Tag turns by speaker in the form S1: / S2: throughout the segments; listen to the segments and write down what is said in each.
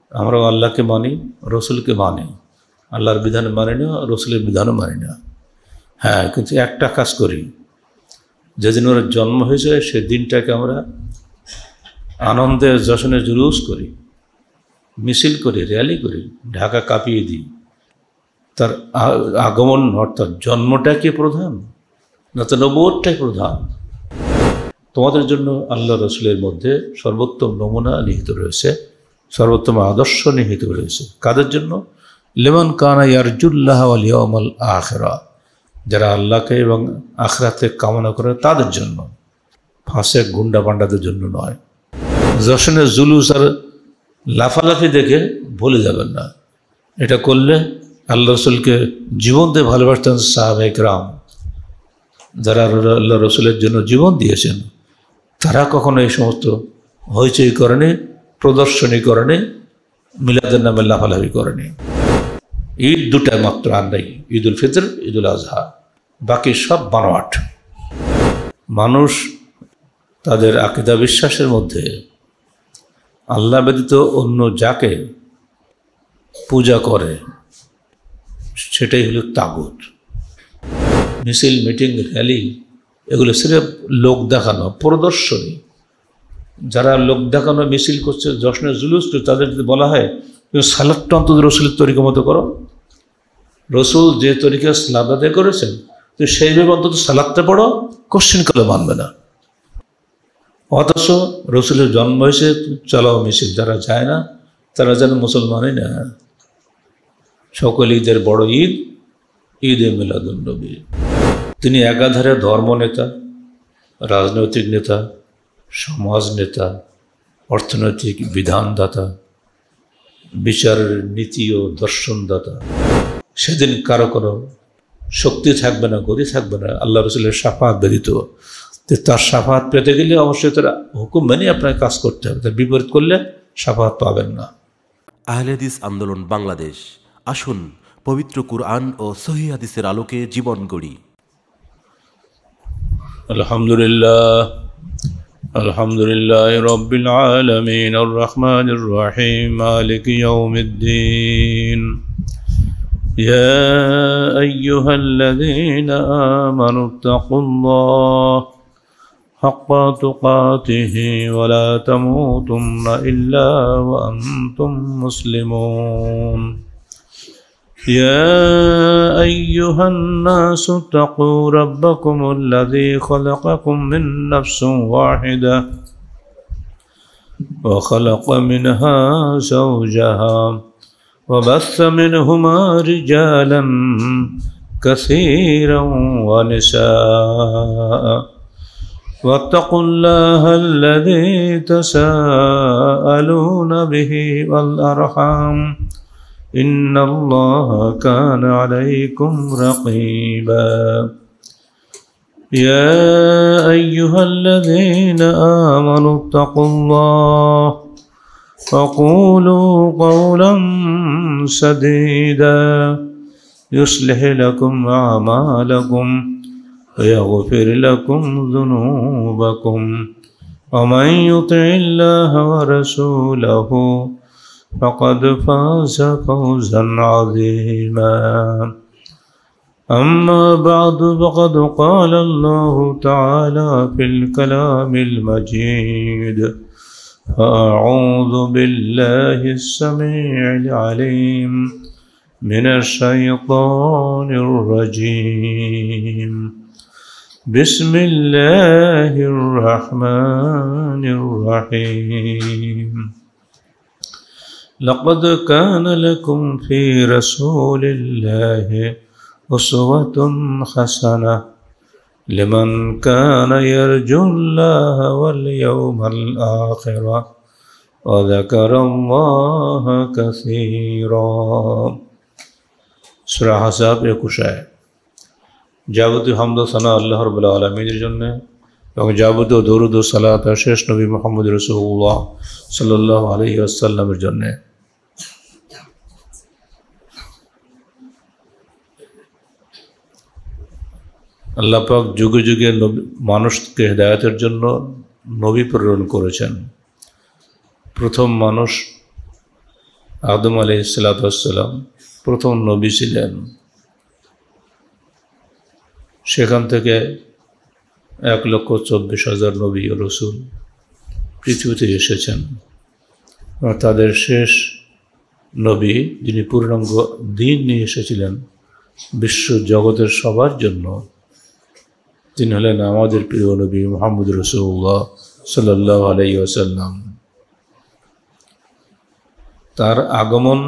S1: আমরাও আল্লাহকে মানি, রসুলকে মানি, আল্লাহর বিধান মানি না, রসুলের বিধানও মানি না। হ্যাঁ, কিন্তু একটা কাজ করি, যেদিন ওর জন্ম হয়েছে সে দিনটাকে আমরা আনন্দে যশনে জুলুস করি, মিছিল করি, র্যালি করি, ঢাকা কাঁপিয়ে দিই। তার আগমন অর্থাৎ জন্মটাকে প্রধান না, তো নবুয়তটাই প্রধান। তোমাদের জন্য আল্লাহ রসুলের মধ্যে সর্বোত্তম নমুনা নিহিত রয়েছে, সর্বোত্তম আদর্শ নিহিত রয়েছে। কাদের জন্য? লিমান কানা ইয়ারজুল্লাহ ওয়াল ইয়াউমাল আখিরা, যারা আল্লাহকে এবং আখিরাতে কামনা করে তাদের জন্য, ফাঁসে গুন্ডা পান্ডাদের জন্য নয়। যশনে জুলুস আর লাফালাফি দেখে ভুলে যাবেন না। এটা করলে আল্লাহ রসুলকে জীবন দিয়ে ভালোবাসতেন সাহাবায়ে কেরাম, যারা আল্লাহ রসুলের জন্য জীবন দিয়েছেন, তারা কখনো এই সমস্ত হইচই করেনি, প্রদর্শনী করেনি, মিলাদের নামে লাফালাফি করেনি। ঈদ দুটা মাত্র আর নেই, ঈদ উল ফিতর, ঈদ উল আজহা, বাকি সব বানোয়াট। মানুষ তাদের আকীদা বিশ্বাসের মধ্যে আল্লাহ ব্যতীত অন্য যাকে পূজা করে সেটাই হলো তাগুত। মিছিল, মিটিং, র্যালি এগুলো সিরেফ লোক দেখানো, প্রদর্শনী। যারা লোক দেখানো মিছিল করছে, জশ্নে জুলুস করছে, তাদের যদি বলা হয় তুমি সালাদটা অন্তত রসুলের তরিকা মতো করো, রসুল যে তরিকা সালাদ আদায় করেছেন তো সেইভাবে অন্তত সালাদটা পড়ো, কোশ্চিন কালে মানবে না। অথচ রসুলের জন্ম হয়েছে চালাও মিছিল, যারা যায় না তারা যেন মুসলমানই না। সকল ঈদের বড় ঈদ ঈদে মিলাদুন নবী। তিনি একাধারে ধর্মনেতা, রাজনৈতিক নেতা, সমাজ নেতা, অর্থনৈতিক বিধানদাতা, বিচারের নীতি ও দর্শনদাতা। সেদিন কারো কোনো শক্তি থাকবে না, গতি থাকবে না আল্লাহ রসুলের শাফাত ব্যতীত। তার শাফাত পেতে গেলে অবশ্যই তার হুকুম মেনে আপনাকে কাজ করতে হবে, তার বিপরীত করলে শাফাত পাবেন না।
S2: আহলে হাদিস আন্দোলন বাংলাদেশ, আসুন পবিত্র কুরআন ও সহিহ হাদিসের আলোকে জীবন গড়ি।
S1: আলহামদুলিল্লাহ, আলহামদুলিল্লাহি রাব্বিল আলামিন, আর রহমানির রহিম, মালিকি ইয়াউমিদ্দিন। ইয়া আইয়ুহাল্লাযীনা আমানু তাকুল্লাহ হাক্কা তুকাতিহি ওয়া লা তামুতুন্না ইল্লা ওয়া আনতুম মুসলিমুন। يا أيها الناس اتقوا ربكم الذي خلقكم من نفس واحدة وخلق منها زوجها وبث منهما رجالا كثيرا ونساء واتقوا الله الذي تساءلون به والأرحام إن الله كان عليكم رقيبا. يا أيها الذين آمنوا اتقوا الله وقولوا قولا سديدا يصلح لكم أعمالكم ويغفر لكم ذنوبكم ومن يطع الله ورسوله فقد فاز فوزا عظيما. أما بعد فقد قال الله تعالى في الكلام المجيد: أعوذ بالله السميع العليم من الشيطان الرجيم. بسم الله الرحمن الرحيم. لقد كان لكم في رسول الله أسوة حسنة لمن كان يرجو الله واليوم الآخر وذكر الله كثيرا. সূরা আহজাব 21। যাবতীয় হামদ ও সানা আল্লাহ রাব্বুল আলামিনের জন্য এবং যাবতীয় দরুদ ও সালাত শেষ নবী মুহাম্মদ রাসূলুল্লাহ সাল্লাল্লাহু আলাইহি ওয়াসাল্লামের জন্য। আল্লাহ পাক যুগে যুগে মানুষকে হেদায়েতের জন্য নবী প্রেরণ করেছেন। প্রথম মানুষ আদম আলাইহিসসালাম প্রথম নবী ছিলেন। সেখান থেকে 1,24,000 নবী ও রসুল পৃথিবীতে এসেছেন। তাদের শেষ নবী, যিনি পূর্ণাঙ্গ দ্বীন নিয়ে এসেছিলেন বিশ্ব জগতের সবার জন্য, তিনি হলেন আমাদের প্রিয় নবী মুহাম্মদ রাসূলুল্লাহ সাল্লাল্লাহু আলাইহি ওয়াসাল্লাম। তার আগমন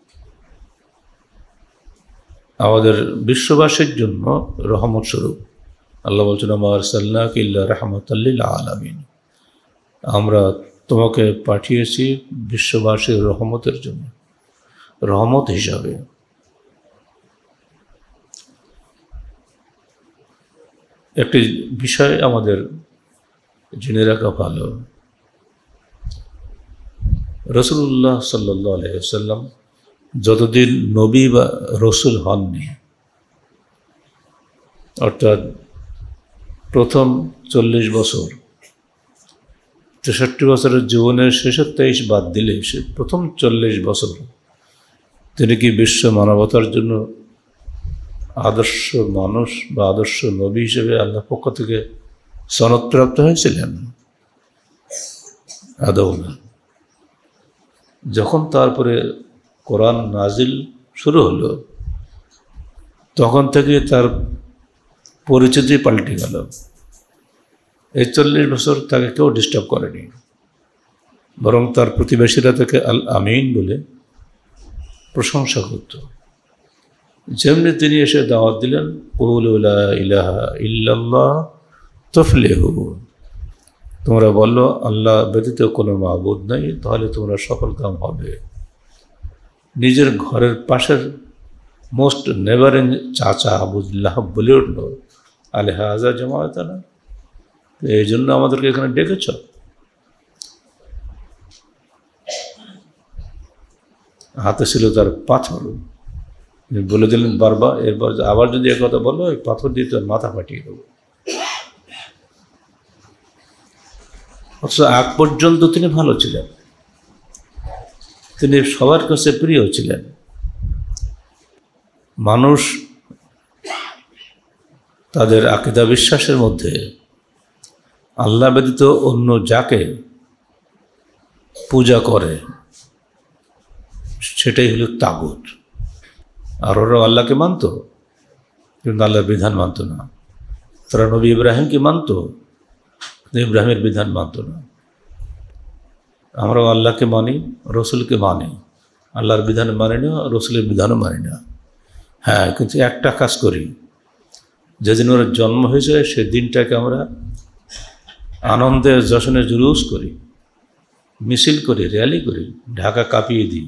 S1: আমাদের বিশ্ববাসীর জন্য রহমত স্বরূপ। আল্লাহ বলছেন, মা আরসালনাকা ইল্লা রাহমাতাল লিল আলামিন, আমরা তোমাকে পাঠিয়েছি বিশ্ববাসীর রহমতের জন্য, রহমত হিসাবে। একটি বিষয় আমাদের জেনে রাখা ভালো, রাসূলুল্লাহ সাল্লাল্লাহু আলাইহি ওয়াসাল্লাম যতদিন নবী বা রসুল হননি, অর্থাৎ প্রথম 40 বছর, 63 বছরের জীবনের শেষের 23 বাদ দিলে প্রথম 40 বছর তিনি কি বিশ্ব মানবতার জন্য আদর্শ মানুষ বা আদর্শ নবী হিসেবে আল্লাহর পক্ষ থেকে সনদপ্রাপ্ত হয়েছিলেন? আদৌ না। যখন তারপরে কোরআন নাজিল শুরু হলো, তখন থেকে তার পরিচিতি পাল্টে গেল। এই 40 বছর তাকে কেউ ডিস্টার্ব করেনি, বরং তার প্রতিবেশীরা তাকে আল আমিন বলে প্রশংসা করত। যেমনি তিনি এসে দাওয়াত দিলেন, কুলু লা ইলাহা ইল্লাল্লাহ তুফলিহু, তোমরা বললো আল্লাহ ব্যতীত কোনো মাবুদ নাই, তাহলে তোমরা সফল কাম হবে। নিজের ঘরের পাশের মোস্ট নেভারিং চাচা আবুল্লাহ বলে উঠল, আলহাজা জামায়াতানা, এই জন্য আমাদেরকে এখানে ডেকেছ? হাতে ছিল তার পাথর, বলে দিলেন বারবার, এরপর আবার যদি একথা বলো, এই পাথর দিয়ে তার মাথা ফাটিয়ে দেবো। অথচ আগ পর্যন্ত তিনি ভালো ছিলেন, তিনি সবার কাছে প্রিয় ছিলেন। মানুষ তাদের আকীদা বিশ্বাসের মধ্যে আল্লাহ ব্যতীত অন্য যাকে পূজা করে সেটাই হলো তাগুত। আর ওরা আল্লাহকে মানত, কিন্তু আল্লাহর বিধান মানত না। তারা নবী ইব্রাহিমকে মানত, ইব্রাহিমের বিধান মানত না। আমরাও আল্লাহকে মানি, রসুলকে মানি, আল্লাহর বিধান মানি না, রসুলের বিধানও মানি না। হ্যাঁ, কিন্তু একটা কাজ করি, যেদিন ওর জন্ম হয়েছে সে দিনটাকে আমরা আনন্দে যশনে জুলুস করি, মিছিল করি, র্যালি করি, ঢাকা কাঁপিয়ে দিই।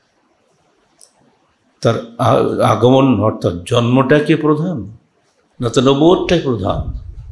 S1: তার আগমন অর্থাৎ জন্মটাকে প্রধান, না তো নবুয়তটাই প্রধান।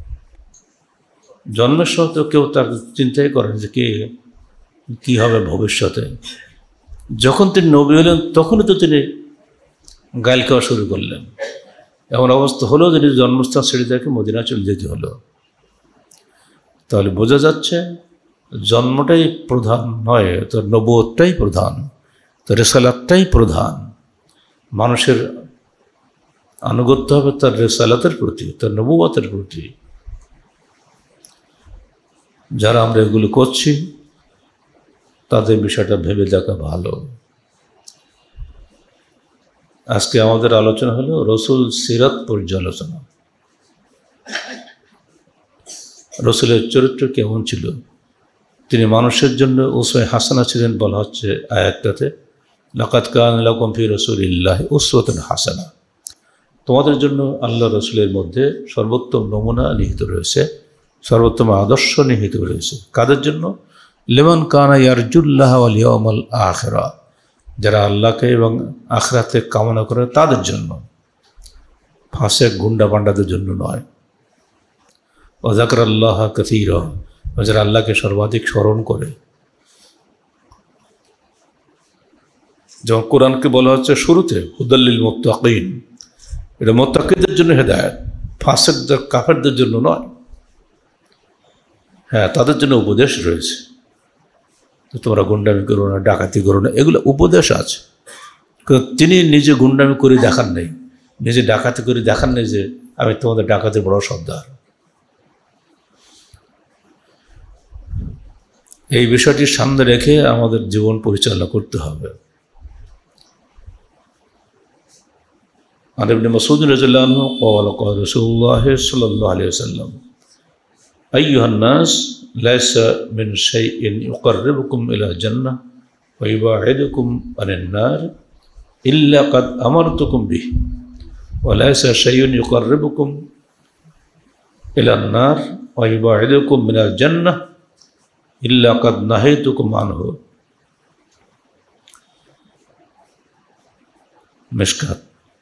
S1: জন্মের সময় তো কেউ তার চিন্তাই করেন যে কী হবে ভবিষ্যতে। যখন তিনি নবী হলেন তখনই তো তিনি গাইল খাওয়া শুরু করলেন। এমন অবস্থা হলো যদি জন্মস্থান ছেড়ে দেখে মদিনা চলে যেতে হলো। তাহলে বোঝা যাচ্ছে জন্মটাই প্রধান নয়, তো নবুয়তটাই প্রধান, তো রিসালাতটাই প্রধান। মানুষের আনুগত্য হবে তার রিসালাতের প্রতি, তার নবুয়তের প্রতি। যারা আমরা এগুলো করছি তাদের বিষয়টা ভেবে দেখা ভালো। আজকে আমাদের আলোচনা হলো রসুল সিরাত পর্যালোচনা। রসুলের চরিত্র কেমন ছিল, তিনি মানুষের জন্য উসওয়া হাসানা ছিলেন বলা হচ্ছে আয়াতটাতে, লাকাদ কানা লাকুম ফি রাসূলিল্লাহি উসওয়াতুন হাসানা। তোমাদের জন্য আল্লাহ রসুলের মধ্যে সর্বোত্তম নমুনা নিহিত রয়েছে, সর্বোত্তম আদর্শ নিহিত রয়েছে। কাদের জন্য? লিমান কানা ইয়ারজুল্লাহ ওয়াল ইয়াউমাল আখিরা, যারা আল্লাহকে এবং আখিরাতে কামনা করে তাদের জন্য, ফাসেক গুন্ডা পান্ডাদের জন্য নয়। ওয়া যাকরাল্লাহ কাসীরা, যারা আল্লাহকে সর্বাধিক স্মরণ করে। যেমন কোরআনকে বলা হচ্ছে শুরুতে হুদাল লিল মুত্তাকিন, এটা মুত্তাকিদের জন্য হেদায়েত, ফাসেকদের কাফেরদের জন্য নয়। হ্যাঁ, তাদের জন্য উপদেশ রয়েছে। তোমরা গুন্ডামি করো না, ডাকাতি করো না, এগুলো উপদেশ আছে। তিনি নিজে গুন্ডামি করে দেখান নাই, নিজে ডাকাতি করে দেখান নাই যে আমি তোমাদের ডাকাতের বড় সর্দার। এই বিষয়টি সামনে রেখে আমাদের জীবন পরিচালনা করতে হবে। عن ابن مسعود رضي الله عنه قال قال رسول الله صلى الله عليه وسلم أيها الناس ليس من شيء يقربكم إلى الجنة ويباعدكم عن النار إلا قد أمرتكم به وليس شيء يقربكم إلى النار ويباعدكم من الجنة إلا قد نهيتكم عنه مشكات।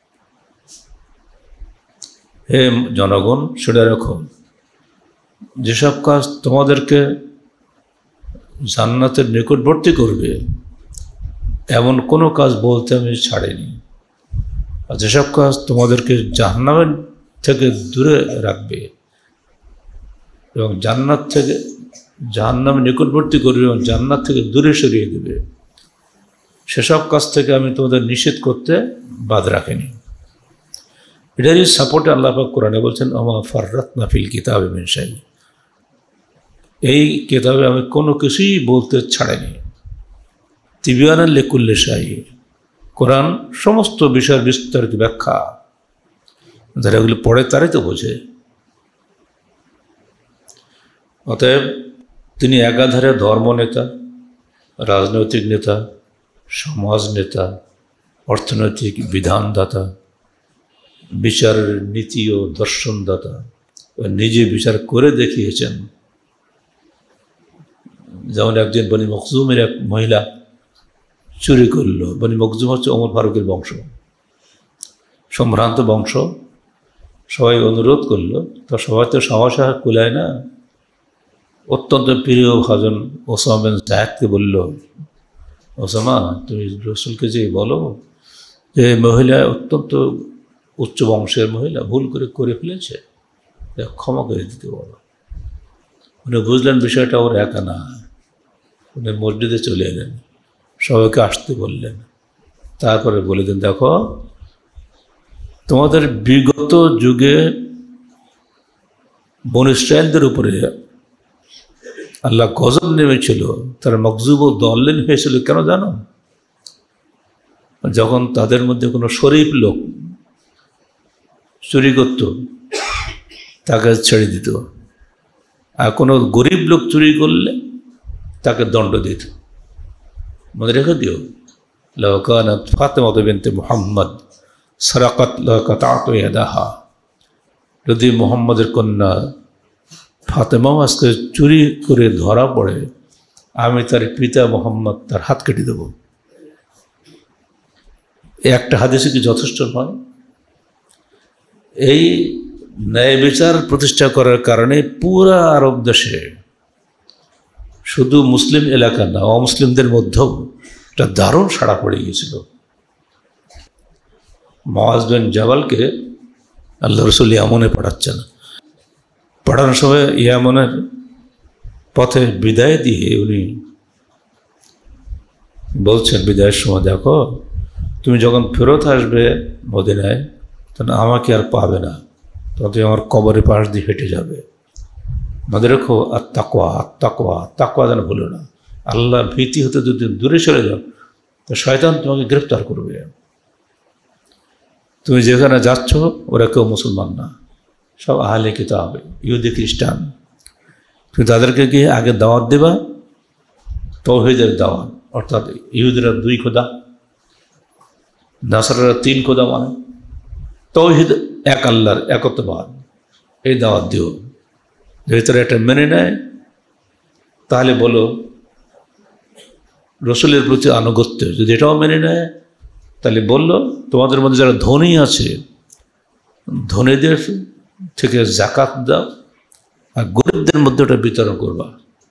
S1: হে জনগণ, শুনে রাখো, যেসব কাজ তোমাদেরকে জান্নাতের নিকটবর্তী করবে এমন কোনো কাজ বলতে আমি ছাড়িনি, আর যেসব কাজ তোমাদেরকে জাহান্নামের থেকে দূরে রাখবে এবং জান্নাত থেকে জাহান্নামের নিকটবর্তী করবে এবং জান্নাত থেকে দূরে সরিয়ে দেবে, সেসব কাজ থেকে আমি তোমাদের নিষেধ করতে বাদ রাখিনি। এটারই সাপোর্টে আল্লাহ পাক কোরআনে বলছেন আমা ফাররাতনা ফিল কিতাবি মিন শাই, এই কিতাবে আমি কোনো কিছুই বলতে ছাড়িনি। তিবিয়ানান লিকুল্লি শাই, কোরআন সমস্ত বিষয়ের বিস্তারিত ব্যাখ্যা, যারা এগুলো পড়ে তারাই তো বোঝে। অতএব তিনি একাধারে ধর্ম নেতা, রাজনৈতিক নেতা, সমাজ নেতা, অর্থনৈতিক বিধানদাতা, বিচারের নীতি ও দর্শনদাতা, নিজে বিচার করে দেখিয়েছেন। যেমন একজন বনি মখজুমের এক মহিলা চুরি করল। বনি মখজুম হচ্ছে ওমর ফারুকের বংশ, সম্ভ্রান্ত বংশ। সবাই অনুরোধ করলো, তো সবাই তো সাহসা কুলায় না। অত্যন্ত প্রিয় ভাজন ওসামা বিন যায়েদকে বলল, ওসামা তুমি রসুলকে যে বলো যে মহিলা অত্যন্ত উচ্চ বংশের মহিলা ভুল করে ফেলেছে, ক্ষমা করে দিতে বলো। উনি বুঝলেন বিষয়টা ওর একা না, উনি মসজিদে চলে এলেন, সবাইকে আসতে বললেন। তারপরে বলে দেন, দেখো তোমাদের বিগত যুগে বনী ইসরাঈলদের উপরে আল্লাহ গজব নেমেছিল, তারা মকজুব ও দল্লিন হয়েছিল। কেন জানো? যখন তাদের মধ্যে কোনো শরীফ লোক চুরি করত তাকে ছেড়ে দিত, আর কোনো গরিব লোক চুরি করলে তাকে দণ্ড দিত। মনে রেখে দিও, লাউ কানাত ফাতেমা বিনতে মুহাম্মদ সারাকাত লাকাতাতু ইয়াদাহা, যদি মুহাম্মদের কন্যা ফাতেমাও আজকে চুরি করে ধরা পড়ে, আমি তার পিতা মুহাম্মদ তার হাত কেটে দেব। একটা হাদিসে কি যথেষ্ট নয়? এই ন্যায় বিচার প্রতিষ্ঠা করার কারণে পুরা আরব দেশে, শুধু মুসলিম এলাকা না, অমুসলিমদের মধ্যেও একটা দারুণ সাড়া পড়ে গিয়েছিল। মুআজ বিন জাবালকে আল্লাহ রসুল ইয়ামনে পাঠাচ্ছেন। পাঠানোর সময় ইয়ামনের পথে বিদায় দিয়ে উনি বলছেন, বিদায়ের সময়, দেখো তুমি যখন ফেরত আসবে মদিনায়, তখন আমাকে আর পাবে না, তখন তুমি আমার কবরের পাশ দিয়ে হেঁটে যাবে। মনে রেখো, আত্তাকওয়া আত্তাকওয়া তাকওয়া যেন ভুলো না। আল্লাহর ভীতি হতে যদি দূরে সরে যাও, তো শয়তান তোমাকে গ্রেফতার করবে। তুমি যেখানে যাচ্ছ ওরা কেউ মুসলমান না, সব আহলে কিতাব, ইহুদি খ্রিস্টান। তুমি তাদেরকে গিয়ে আগে দাওয়াত দেবা, তাওহীদের দাওয়াত, অর্থাৎ ইহুদিরা 2 খোদা, নাসারারা 3 খোদা মানে, তাওহীদ এক আল্লাহর একত্ববাদ, এই দাওয়াত দিও। যদি তারা এটা মেনে নেয় তাহলে বলো রসুলের প্রতি আনুগত্য। যদি এটাও মেনে নেয় তাহলে বললো তোমাদের মধ্যে যারা ধনী আছে, ধনীদের থেকে যাকাত দাও, আর গরিবদের মধ্যে ওটা বিতরণ করবা।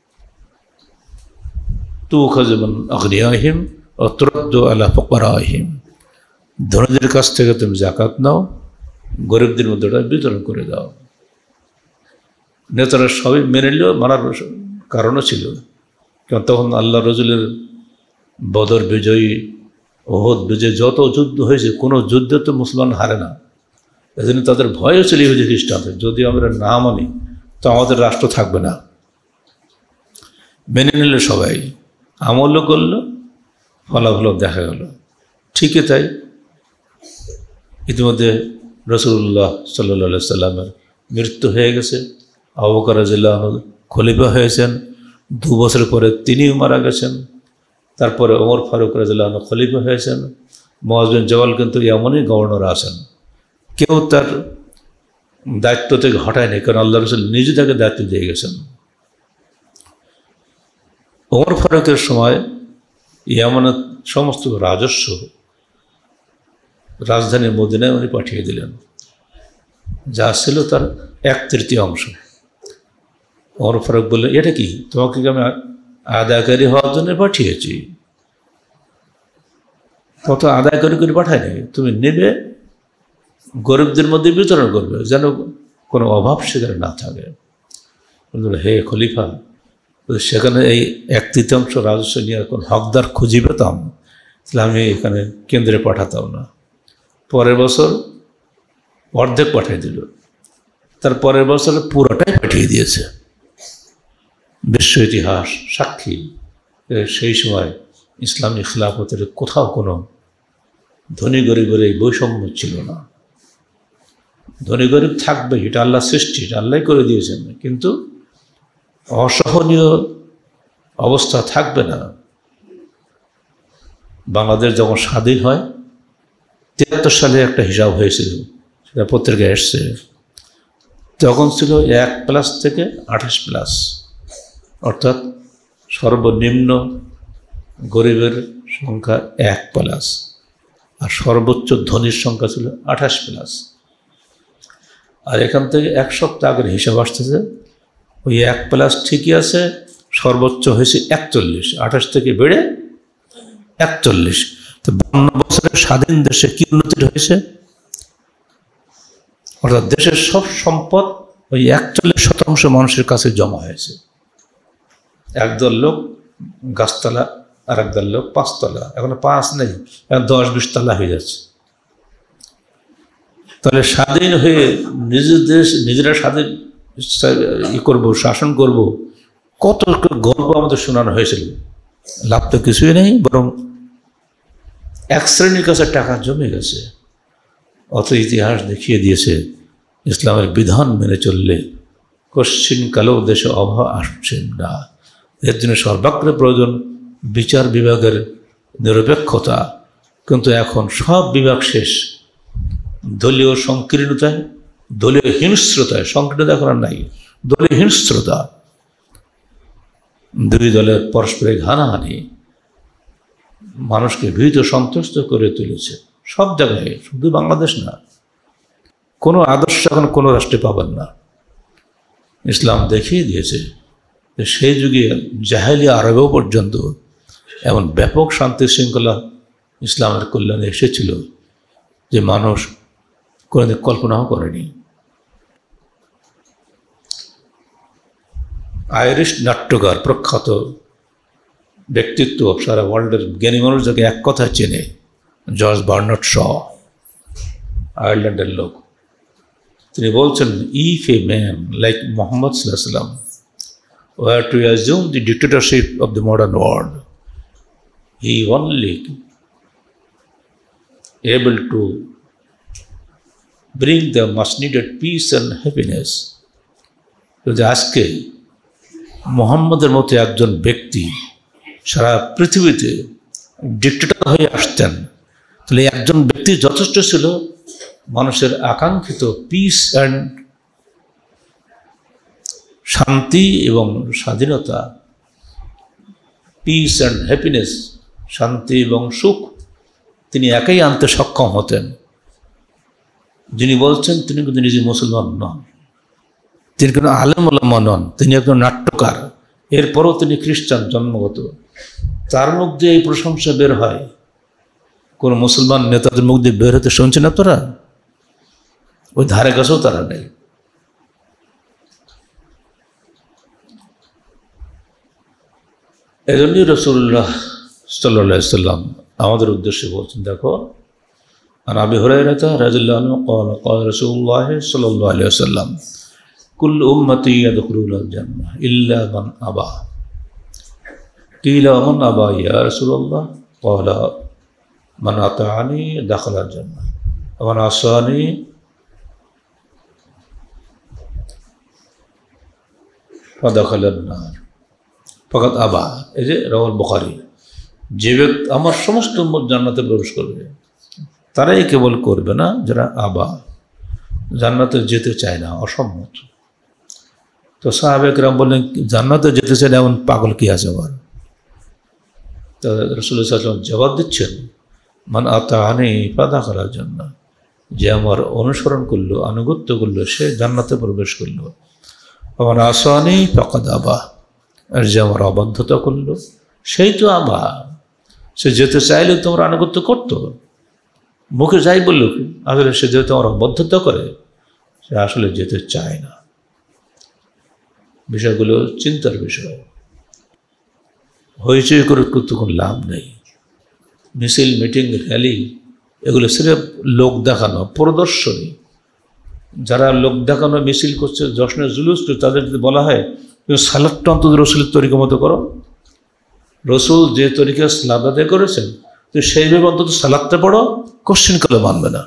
S1: তুখাযু মিন আগনিয়াহিম ওয়া তুরাদ্দু আলা ফুকারাহিম, ধনীদের কাছ থেকে তুমি যাকাত নাও, গরিবদের মধ্যে ওটা বিতরণ করে দাও। নেতারা সবই মেনে নিলেও মানার কারণও ছিল। কারণ তখন আল্লাহ রসুলের বদর বিজয়ী, ওহদ বিজয়ী, যত যুদ্ধ হয়েছে কোনো যুদ্ধে তো মুসলমান হারে না। এই জন্য তাদের ভয়ও ছিল ইহুদি খ্রিস্টানদের, যদি আমরা না মানি তো আমাদের রাষ্ট্র থাকবে না। মেনে নিল সবাই, আমলও করলো, ফলাফলও দেখা গেল ঠিকই তাই। ইতিমধ্যে রাসূলুল্লাহ সাল্লাল্লাহু সাল্লামের মৃত্যু হয়ে গেছে। আবু বকর রাদিয়াল্লাহু আনহু খলিফা হয়েছেন, 2 বছর পরে তিনিও মারা গেছেন। তারপরে ওমর ফারুক রাদিয়াল্লাহু আনহু খলিফা হয়েছেন। মুআয বিন জাবাল কিন্তু এমনই গভর্নর আছেন, কেউ তার দায়িত্ব থেকে হটায়নি, কারণ আল্লাহ রাসূল নিজে তাকে দায়িত্ব দিয়ে গেছেন। ওমর ফারুকের সময় ইয়ামানের সমস্ত রাজস্ব রাজধানী মদিনায় উনি পাঠিয়ে দিলেন, যা ছিল তার 1/3 ওমর ফারুক বললেন, এটা কি, তোমাকে কি আমি আদায়কারী হওয়ার জন্য পাঠিয়েছি? তত আদায়কারী করে পাঠায়নি, তুমি নেবে, গরিবদের মধ্যে বিতরণ করবে, যেন কোনো অভাব সেখানে না থাকে। হে খলিফা, সেখানে এই 1/3 রাজস্ব নিয়ে কোন হকদার খুঁজে পেতাম, তাহলে আমি এখানে কেন্দ্রে পাঠাতাম না। পরের বছর অর্ধেক পাঠিয়ে দিল, তার পরের বছর পুরোটাই পাঠিয়ে দিয়েছে। বিশ্ব ইতিহাস সাক্ষী, সেই সময় ইসলামী খিলাফতের কোথাও কোনো ধনী গরিবের এই বৈষম্য ছিল না। ধনী গরিব থাকবে, এটা আল্লাহ সৃষ্টি, এটা আল্লাহ করে দিয়েছেন, কিন্তু অসহনীয় অবস্থা থাকবে না। বাংলাদেশ যখন স্বাধীন হয় 73 সালে একটা হিসাব হয়েছিল, সেটা পত্রিকায় এসছে, তখন ছিল 1+ থেকে 28+, অর্থাৎ সর্বনিম্ন গরিবের সংখ্যা 1+, আর সর্বোচ্চ ধনীর সংখ্যা ছিল 28+। আর এখান থেকে 1 সপ্তাহ আগের হিসাব আসতেছে, ওই 1+ ঠিকই আছে, সর্বোচ্চ হয়েছে 41, 28 থেকে বেড়ে 41। তো 52 বছরের স্বাধীন দেশে কি উন্নতি হয়েছে? অর্থাৎ দেশের সব সম্পদ ওই 41% মানুষের কাছে জমা হয়েছে। একদল লোক গাছতলা, আর একদল লোক 5 তলা, এখন 5 নেই, এখন 10-20 তলা হয়ে যাচ্ছে। তাহলে স্বাধীন হয়ে নিজের দেশ নিজেরা স্বাধীন করবো, শাসন করব, কত গল্প আমাদের শোনানো হয়েছিল। লাভ তো কিছুই নেই, বরং এক শ্রেণীর কাছে টাকা জমে গেছে। অত ইতিহাস দেখিয়ে দিয়েছে ইসলামের বিধান মেনে চললে কশ্চিনকালেও দেশে অভাব আসছে না। এর জন্য সর্বাগ্রে প্রয়োজন বিচার বিভাগের নিরপেক্ষতা, কিন্তু এখন সব বিভাগ শেষ। দলীয় সংকীর্ণতায়, দলীয় হিংস্রতায়, সংকীর্ণতা এখন আর নাই, দলীয় হিংস্রতা, 2 দলের পরস্পরিক হানাহানি মানুষকে ভীত সন্ত্রস্ত করে তুলেছে সব জায়গায়, শুধু বাংলাদেশ না। কোনো আদর্শ এখন কোনো রাষ্ট্রে পাবেন না। ইসলাম দেখিয়ে দিয়েছে যে সেই যুগে জাহেলিয়া আরবেও পর্যন্ত এমন ব্যাপক শান্তি শৃঙ্খলা ইসলামের কল্যাণে এসেছিল যে মানুষ কোনোদিন কল্পনাও করেনি। আইরিশ নাট্যকার, প্রখ্যাত ব্যক্তিত্ব, সারা ওয়ার্ল্ডের জ্ঞানী মানুষ যাকে এক কথা চেনে, জর্জ বার্নার্ড শ, আয়ারল্যান্ডের লোক, তিনি বলছেন, if a man like Muhammad সাল্লাল্লাহু আলাইহি ওয়াসাল্লাম were to assume the dictatorship of the modern world, he only able to bring the much needed peace and happiness. যদি আজকে মোহাম্মদের মতো একজন ব্যক্তি সারা পৃথিবীতে ডিক্টেটর হয়ে আসতেন, তাহলে একজন ব্যক্তি যথেষ্ট ছিল মানুষের আকাঙ্ক্ষিত পিস অ্যান্ড শান্তি এবং স্বাধীনতা, পিস অ্যান্ড হ্যাপিনেস, শান্তি এবং সুখ তিনি একাই আনতে সক্ষম হতেন। যিনি বলছেন তিনি কিন্তু নিজে মুসলমান নন, তিনি কোনো আলেম ওলামা নন, তিনি একজন নাট্যকার, এরপরও তিনি খ্রিস্টান জন্মগত। তার মুখ দিয়ে এই প্রশংসা বের হয়, কোনো মুসলমান নেতাদের মুখ দিয়ে বের হতে শুনছে না তোরা? ওই ধারে কাছেও তারা নেই। এজন্যই রাসূলুল্লাহ সাল্লাল্লাহু আলাইহি ওয়াসাল্লাম আমাদের উদ্দেশ্যে বলছেন, দেখো, আর আবি হুরায়রা রাদিয়াল্লাহু আনহু قال قال رسول الله صلى الله عليه وسلم كل امتي يدخلون الجنه الا من ابى قيل ومن ابى يا رسول الله قال من اطاعني دخل الجنه ومن عصاني فدخل النار فقد ابى। এই যে রাওয়াল বুখারী, যে ব্যক্তি আমার সমস্ত উম্মত জান্নাতে প্রবেশ করবে, তারাই কেবল করবে না যারা আবা, জান্নাতে যেতে চায় না, অসম্মত। তো সাহাবে কেরাম বললেন, জান্নাতে যেতে চায় না এমন পাগল কি আছে আবার? তো রাসূলুল্লাহ সাল্লাল্লাহু আলাইহি ওয়াসাল্লাম জবাব দিচ্ছেন, মান আতাআনি ফাদাখালাল জান্নাহ, যে আমার অনুসরণ করলো, আনুগত্য করলো, সে জান্নাতে প্রবেশ করলো। মান আসানি ফাকাদ আবা, আর যে আমার অবাধ্যতা করলো সেই তো আবা। সে যেতে চাইলে তোমার আনুগত্য করতো, মুখে যাই বললো কি, আসলে সে যেহেতু আমার অবাধ্যতা করে, সে আসলে যেতে চায় না। বিষয়গুলো চিন্তার বিষয়। হইচই করে কোনো লাভ নেই। মিছিল, মিটিং, র্যালি এগুলো সিরেফ লোক দেখানো, প্রদর্শনী। যারা লোক দেখানো মিছিল করছে, জশ্নে জুলুস করছে, তাদের যদি বলা হয় তুমি সালাদটা অন্তত রসুলের তরিকা মতো করো, রসুল যে তরিকা সালাদ আদায় করেছেন তো সেইভাবে অন্তত সালাদটা পড়ো, কোশ্চেন কালে মানবে না।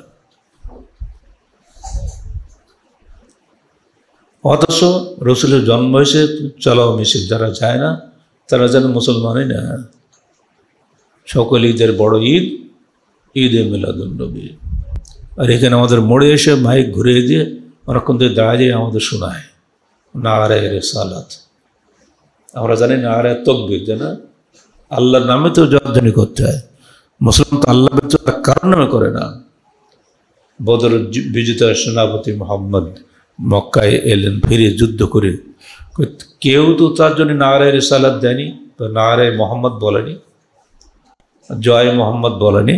S1: অথচ রসুলের জন্ম হয়েছে চলাও মিছিল, যারা যায় না তারা যেন মুসলমানই না। সকল ঈদের বড় ঈদ ঈদে মিলাদুন্নবী। আর এখানে আমাদের মোড়ে এসে মাইক ঘুরিয়ে দিয়ে অনেকক্ষণ ধরে দাঁড়িয়ে আমাদের শোনায় নারে রিসালাত। আমরা জানি নারে তাকবীর, যে না আল্লাহর নামে তো জয়ধ্বনি করতে হয়। মুসলমান তো আল্লাহ ব্যতীত কারোর নামে করে না। বদর বিজেতা সেনাপতি মোহাম্মদ মক্কায় এলেন ফিরে যুদ্ধ করে, কেউ তো তার জন্য নারে রিসালাত দেয়নি, তো নারে মোহাম্মদ বলেনি, জয় মোহাম্মদ বলেনি।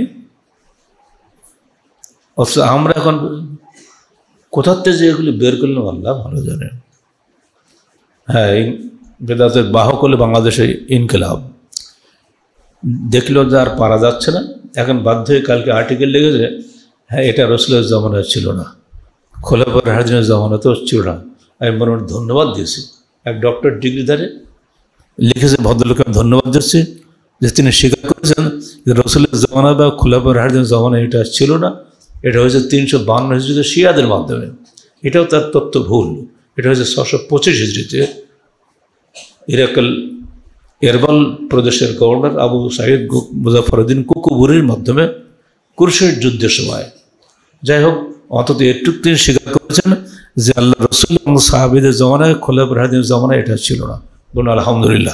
S1: অথচ আমরা এখন কোথাতে যে এগুলি বের করলাম আল্লাহ ভালো জানেন। হ্যাঁ, বেদাতের বাহক হলে বাংলাদেশে ইনকিলাব দেখলেও যে আর পারা যাচ্ছে না, এখন বাধ্য হয়ে কালকে আর্টিকেল লেগেছে, হ্যাঁ এটা রসুলের জমানায় ছিল না, খোলাফায়ে রাশিদিনের জমানাতেও ছিল না। আমি মনে মনে ধন্যবাদ দিয়েছি। এক ডক্টর ডিগ্রিধারে লিখেছে, ভদ্রলোককে আমি ধন্যবাদ দিচ্ছি যে তিনি স্বীকার করেছেন যে রসুলের জমানা বা খোলাফায়ে রাশিদিনের জমানায় এটা ছিল না, এটা হয়েছে 352 হিজরিতে শিয়াদের মাধ্যমে। এটাও তার তথ্য ভুল। এটা হয়েছে 625 হিজরিতে এরবাল প্রদেশের গভর্নর আবু সাইদ মুজাফফরউদ্দিন কুকুবুরির মাধ্যমে কুরশের যুদ্ধের সময়। যাই হোক, অন্তত এটুকু তিনি স্বীকার করেছেন যে আল্লাহ রসুল এবং সাহাবীদের জমানায় খোলাফায়ে রাশিদিনের জমানায় এটা ছিল না। বলুন আলহামদুলিল্লাহ।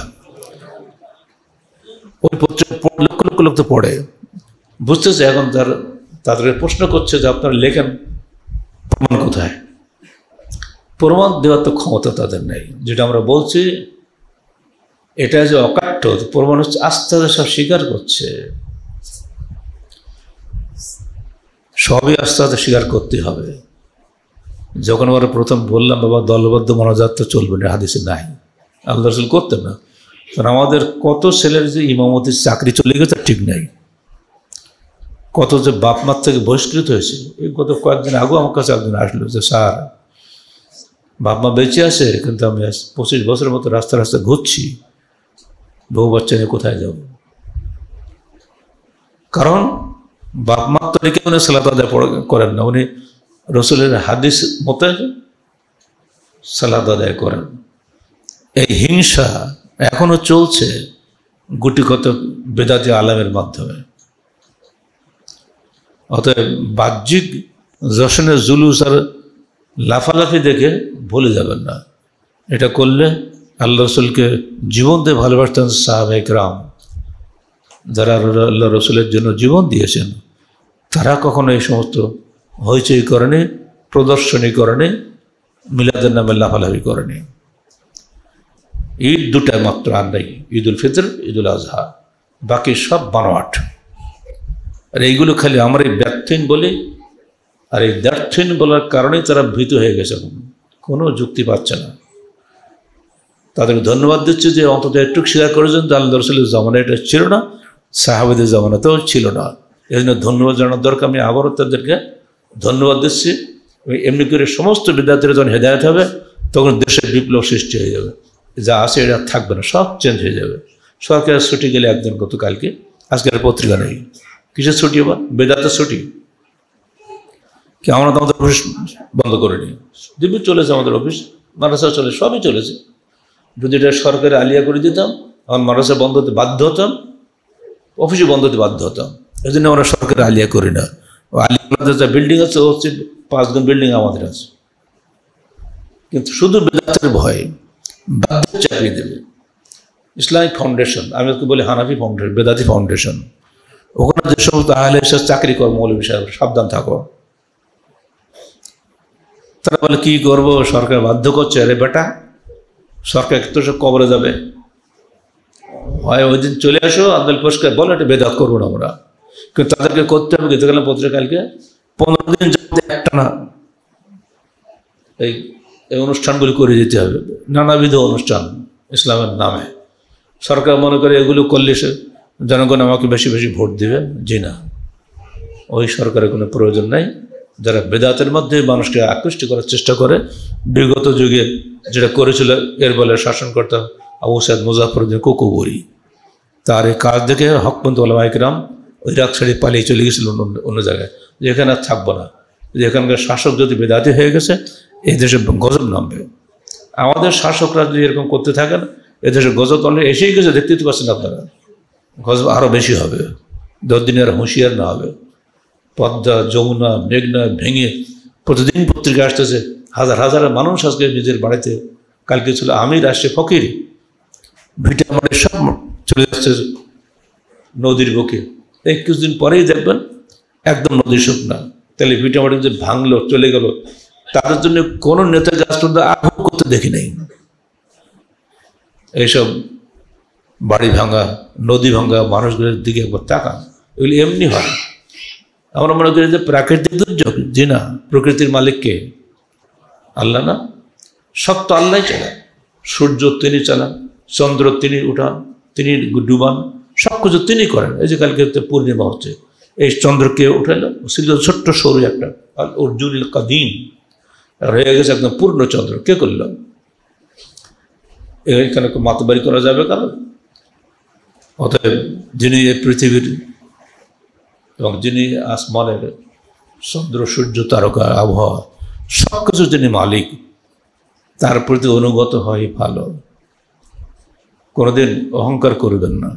S1: ওই পত্রিকা লক্ষ লক্ষ লোক তো পড়ে, বুঝতেছে। এখন তাদের প্রশ্ন করছে যে আপনারা লেখেন, প্রমাণ কোথায়? প্রমাণ দেওয়ার তো ক্ষমতা তাদের নেই। যেটা আমরা বলছি এটা যে অকাট্য, প্রমাণ হচ্ছে আস্তে আস্তে সব স্বীকার করছে। সবই আস্তে আস্তে স্বীকার করতে হবে। যখন আমরা প্রথম বললাম বাবা দলবদ্ধ মোনাজাত তো চলবে না, হাদিসে নাই, আল্লাহ রাসূল করতেন না। কারণ আমাদের কত ছেলের যে ইমামতির চাকরি চলে গেছে ঠিক নাই, কত যে বাপ মার থেকে বহিষ্কৃত হয়েছে। এই গত কয়েকদিন আগেও আমার কাছে একদিন আসলো যে স্যার বাপ মা বেঁচে আছে, কিন্তু আমি 25 বছরের মতো রাস্তা রাস্তা ঘুরছি, বউ বাচ্চা নিয়ে কোথায় যাব? কারণ বাপ মার তরিকে উনি সালাত আদায় করেন না, উনি রসুলের হাদিস মতে সালাত আদায় করেন। এই হিংসা এখনো চলছে গুটিগত বেদাতি আলেমের মাধ্যমে। অতএব বাহ্যিক জশনের জুলুস আর লাফালাফি দেখে ভুলে যাবেন না। এটা করলে আল্লাহ রসুলকে জীবন দিয়ে ভালোবাসতেন সাহাবায়ে কেরাম, যারা আল্লাহ রসুলের জন্য জীবন দিয়েছেন, তারা কখনো এই সমস্ত হইচই করেনি, প্রদর্শনী করেনি, মিলাদের নামে লাফালাফি করেনি। ঈদ দুটা মাত্র আর নেই, ঈদুল ফিতর, ঈদুল আজহা, বাকি সব বানোয়াট। আর এইগুলো খালি আমরা এই ব্যর্থহীন বলি, আর এই ব্যর্থহীন বলার কারণেই তারা ভীত হয়ে গেছে, কোনো যুক্তি পাচ্ছে না। তাদেরকে ধন্যবাদ দিচ্ছি যে অন্তত একটু স্বীকার করেছেন যে আল্লাহ রসুলের জমানায় এটা ছিল না, সাহাবাদের জমানাতেও ছিল না। এই জন্য ধন্যবাদ জানানোর দরকার। আমি আবারও তাদেরকে ধন্যবাদ দিচ্ছি। এমনি করে সমস্ত বিদ্যার্থীরা যখন হেদায়ত হবে তখন দেশের বিপ্লব সৃষ্টি হয়ে যাবে। যা আছে এটা থাকবে না, সব চেঞ্জ হয়ে যাবে। সরকারের ছুটি গেলে একদিন গতকালকে, আজকের পত্রিকা নেই। কিসের ছুটি? আবার বেদাতের ছুটি। কি আমরা তো আমাদের অফিস বন্ধ করে নিই? দিব্যি চলেছে আমাদের অফিস, মাদ্রাসা চলে, সবই চলেছে। যদি এটা সরকারে আলিয়া করে দিতাম, আমার মাদ্রাসা বন্ধ হতে বাধ্য হতাম, অফিসে বন্ধ হতে বাধ্য হতাম। এই জন্য আমরা সরকারে আলিয়া করি না। আলিয়া যা বিল্ডিং আছে হচ্ছে 5 গুণ বিল্ডিং আমাদের আছে, কিন্তু শুধু বেদাতের ভয়ে বাধ্য চাপিয়ে দেবে। ইসলামিক ফাউন্ডেশন, আমি ওকে বলি হানাফি ফাউন্ডেশন, বেদাতি ফাউন্ডেশন, ওখানে যে সমস্ত আহলে হাদিস চাকরি কর, মৌলভী সাহেব সাবধান থাকো। তারা বলে কি করবো, সরকার বাধ্য করছে। আরে বেটা, সরকার তো সব কবরে যাবে, হয় ওই দিন চলে আসো, আন্দোলন পরিষ্কার বলো এটা বেদাত করবো না আমরা। কিন্তু তাদেরকে করতে হবে। গেতে গেলাম পত্রিকালকে 15 দিন যাতে একটা না এই অনুষ্ঠানগুলি করে যেতে হবে, নানাবিধ অনুষ্ঠান ইসলামের নামে। সরকার মনে করে এগুলো করলে সে জনগণ আমাকে বেশি বেশি ভোট দেবে। জি না, ওই সরকারের কোনো প্রয়োজন নাই। যারা বেদাতের মধ্যে মানুষকে আকৃষ্ট করার চেষ্টা করে, বিগত যুগে যেটা করেছিল এর বলে শাসনকর্তা আবু সাইদ মুজাফফরউদ্দিন কোকবরী, তার এই কাজ দেখে হকপন্থী ওলামা ইকরাম ইরাক ছেড়ে পালিয়ে চলে গেছিল অন্য জায়গায়, যে এখানে আর থাকবো না, যে এখানকার শাসক যদি বেদাতি হয়ে গেছে এই দেশে গজব নামবে। আমাদের শাসকরা যদি এরকম করতে থাকেন এদেশে গজব তাহলে এসেই গেছে, দেখতে তো পাচ্ছেন আপনারা, গজব আরও বেশি হবে। 10 দিনের হুঁশিয়ার না হবে। পদ্মা, যমুনা, মেঘনা ভেঙে প্রতিদিন পত্রিকা আসতেছে, হাজার হাজার মানুষ আজকে নিজের বাড়িতে, কালকে ছিল আমির, আসছে ফকির, ভিটা মানে সব চলে যাচ্ছে নদীর বুকে। 21 দিন পরেই দেখবেন একদম নদী শুকনা। তাহলে ভিটা মাটি যে ভাঙলো, চলে গেল, তাদের জন্য কোনো নেতা রাষ্ট্রদা আগ্রহ করতে দেখি নাই। এইসব বাড়ি ভাঙা, নদী ভাঙা, মানুষগুলোর দিকে একবার তাকান, এগুলি এমনি হয়। আমরা মনে করি যে প্রাকৃতিক দুর্যোগ। জি না, প্রকৃতির মালিক কে? আল্লাহ না? সব তো আল্লাহ চালান। সূর্য তিনি চালান, চন্দ্র তিনি উঠান, তিনি ডুবান, সব কিছু তিনি করেন। এই যে কালকে পূর্ণিমা হচ্ছে, এই চন্দ্রকে উঠাইলো, ছিল ছোট্ট সরু একটা অর্জুনিল কাদিম, হয়ে গেছে একদম পূর্ণ চন্দ্র। কে করল? এখানে মাতবাড়ি করা যাবে কারণ? অতএব যিনি এই পৃথিবীর এবং যিনি আসমানের চন্দ্র, সূর্য, তারকা, আবহাওয়া সব কিছু যিনি মালিক, তার প্রতি অনুগত হয় ভালো। কোনোদিন অহংকার করবেন না।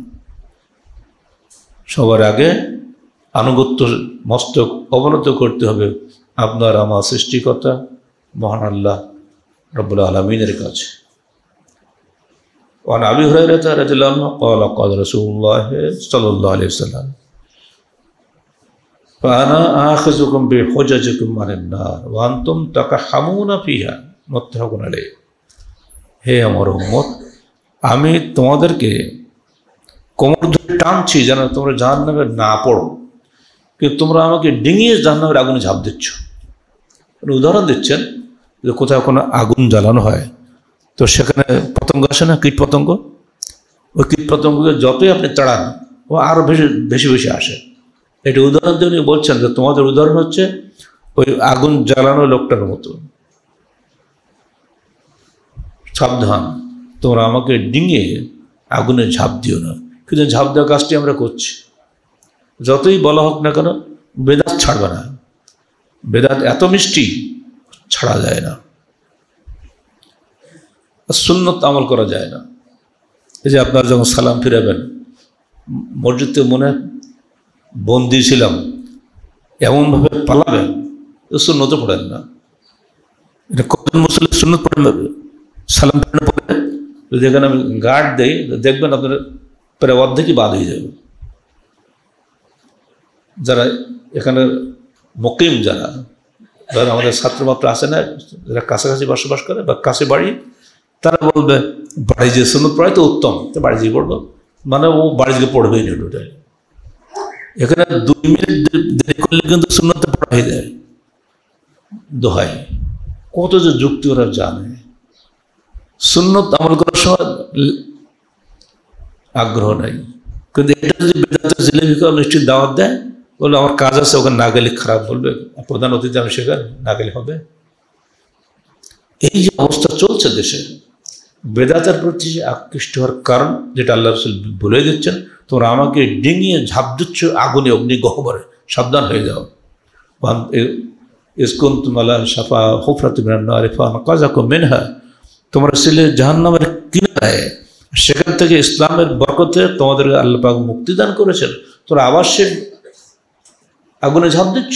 S1: সবার আগে আনুগত্য মস্তক অবনত করতে হবে আপনার আমার সৃষ্টিকর্তা মহান আল্লাহ রব্বুল আলামিনের কাছে। وعن أبي هريرة رضي الله عنه قال قال رسول الله صلى الله عليه وسلم فأنا آخذكم بحججكم عن النار وأنتم تقحمون فيها متفق عليه। হে আমার উম্মত, আমি তোমাদেরকে কোমর ধরে টানছি যেন তোমরা জাহান্নামে না পড়ো, কিন্তু তোমরা আমাকে ডিঙিয়ে জাহান্নামের আগুনে ঝাঁপ দিচ্ছ। উদাহরণ দিচ্ছেন যে কোথাও কোনো আগুন জ্বালানো হয় তো সেখানে পতঙ্গ আসে না, কীট পতঙ্গ। ওই কীট পতঙ্গকে যতই আপনি তাড়ান ও আরও বেশি বেশি আসে। এটা উদাহরণ দিয়ে উনি বলছেন যে তোমাদের উদাহরণ হচ্ছে ওই আগুন জ্বালানো লোকটার মতো। সাবধান, তোমরা আমাকে ডিঙিয়ে আগুনে ঝাঁপ দিও না। কিন্তু ঝাঁপ দেওয়া কাজটি আমরা করছি। যতই বলা হোক না কেন বেদাত ছাড়বে না। বেদাত এত মিষ্টি, ছাড়া যায় না। সুন্নত আমল করা যায় না। এই যে আপনারা যখন সালাম ফিরাবেন, মসজিদে মনে বন্দি ছিলাম এমনভাবে পালাবেন, সুন্নত পড়েন না। এটা কতজন মুসলিম সুন্নত পড়েন সালাম ফিরানোর পরে? যদি এখানে আমি গার্ড দেই দেখবেন আপনার প্রায় অর্ধেকই বাদ হয়ে যাবে। যারা এখানে মুকিম, যারা আমাদের ছাত্রমাত্র আসে না, যারা কাছাকাছি বসবাস করে বা কাছে বাড়ি, তারা বলবে বাড়ি যে সুন্নত পড়াই তো উত্তম, তো বাড়ি যেয়ে পড়বো, মানে ও বাড়ি থেকে পড়বেই না। ওটাই এখানে 2 মিনিট দেরি করলে কিন্তু সুন্নতটা পড়া হয়ে যায়। দোহাই কত যে যুক্তি ওরা জানে। সুন্নত আমল করার সময় আগ্রহ নাই, কিন্তু এটা যদি বেদাতের জিলেবিকে নিশ্চিত দাওয়াত দেয়, বলবে আমার কাজ আছে, ওখানে না গেলে খারাপ বলবে, প্রধান অতিথি আমি সেখানে না গেলে হবে। এই যে অবস্থা চলছে দেশে, বেদাতের প্রতি আকৃষ্ট হওয়ার কারণ যেটা আল্লাহ রসুল বলে দিচ্ছেন, তোমরা আমাকে ডিঙিয়ে ঝাঁপ দিচ্ছ আগুনে, অগ্নি গহ্বরে, সাবধান হয়ে যাও। ইসকুন তুমালা সাফা হুফরাত মিনান নার ফানকাযাকুম মিনহা, তোমরা ছিলে জাহান্নামের কিনারায়, সেখান থেকে ইসলামের বরকতে তোমাদের আল্লাহ পাক মুক্তি দান করেছেন, তোমরা আবার সে আগুনে ঝাঁপ দিচ্ছ।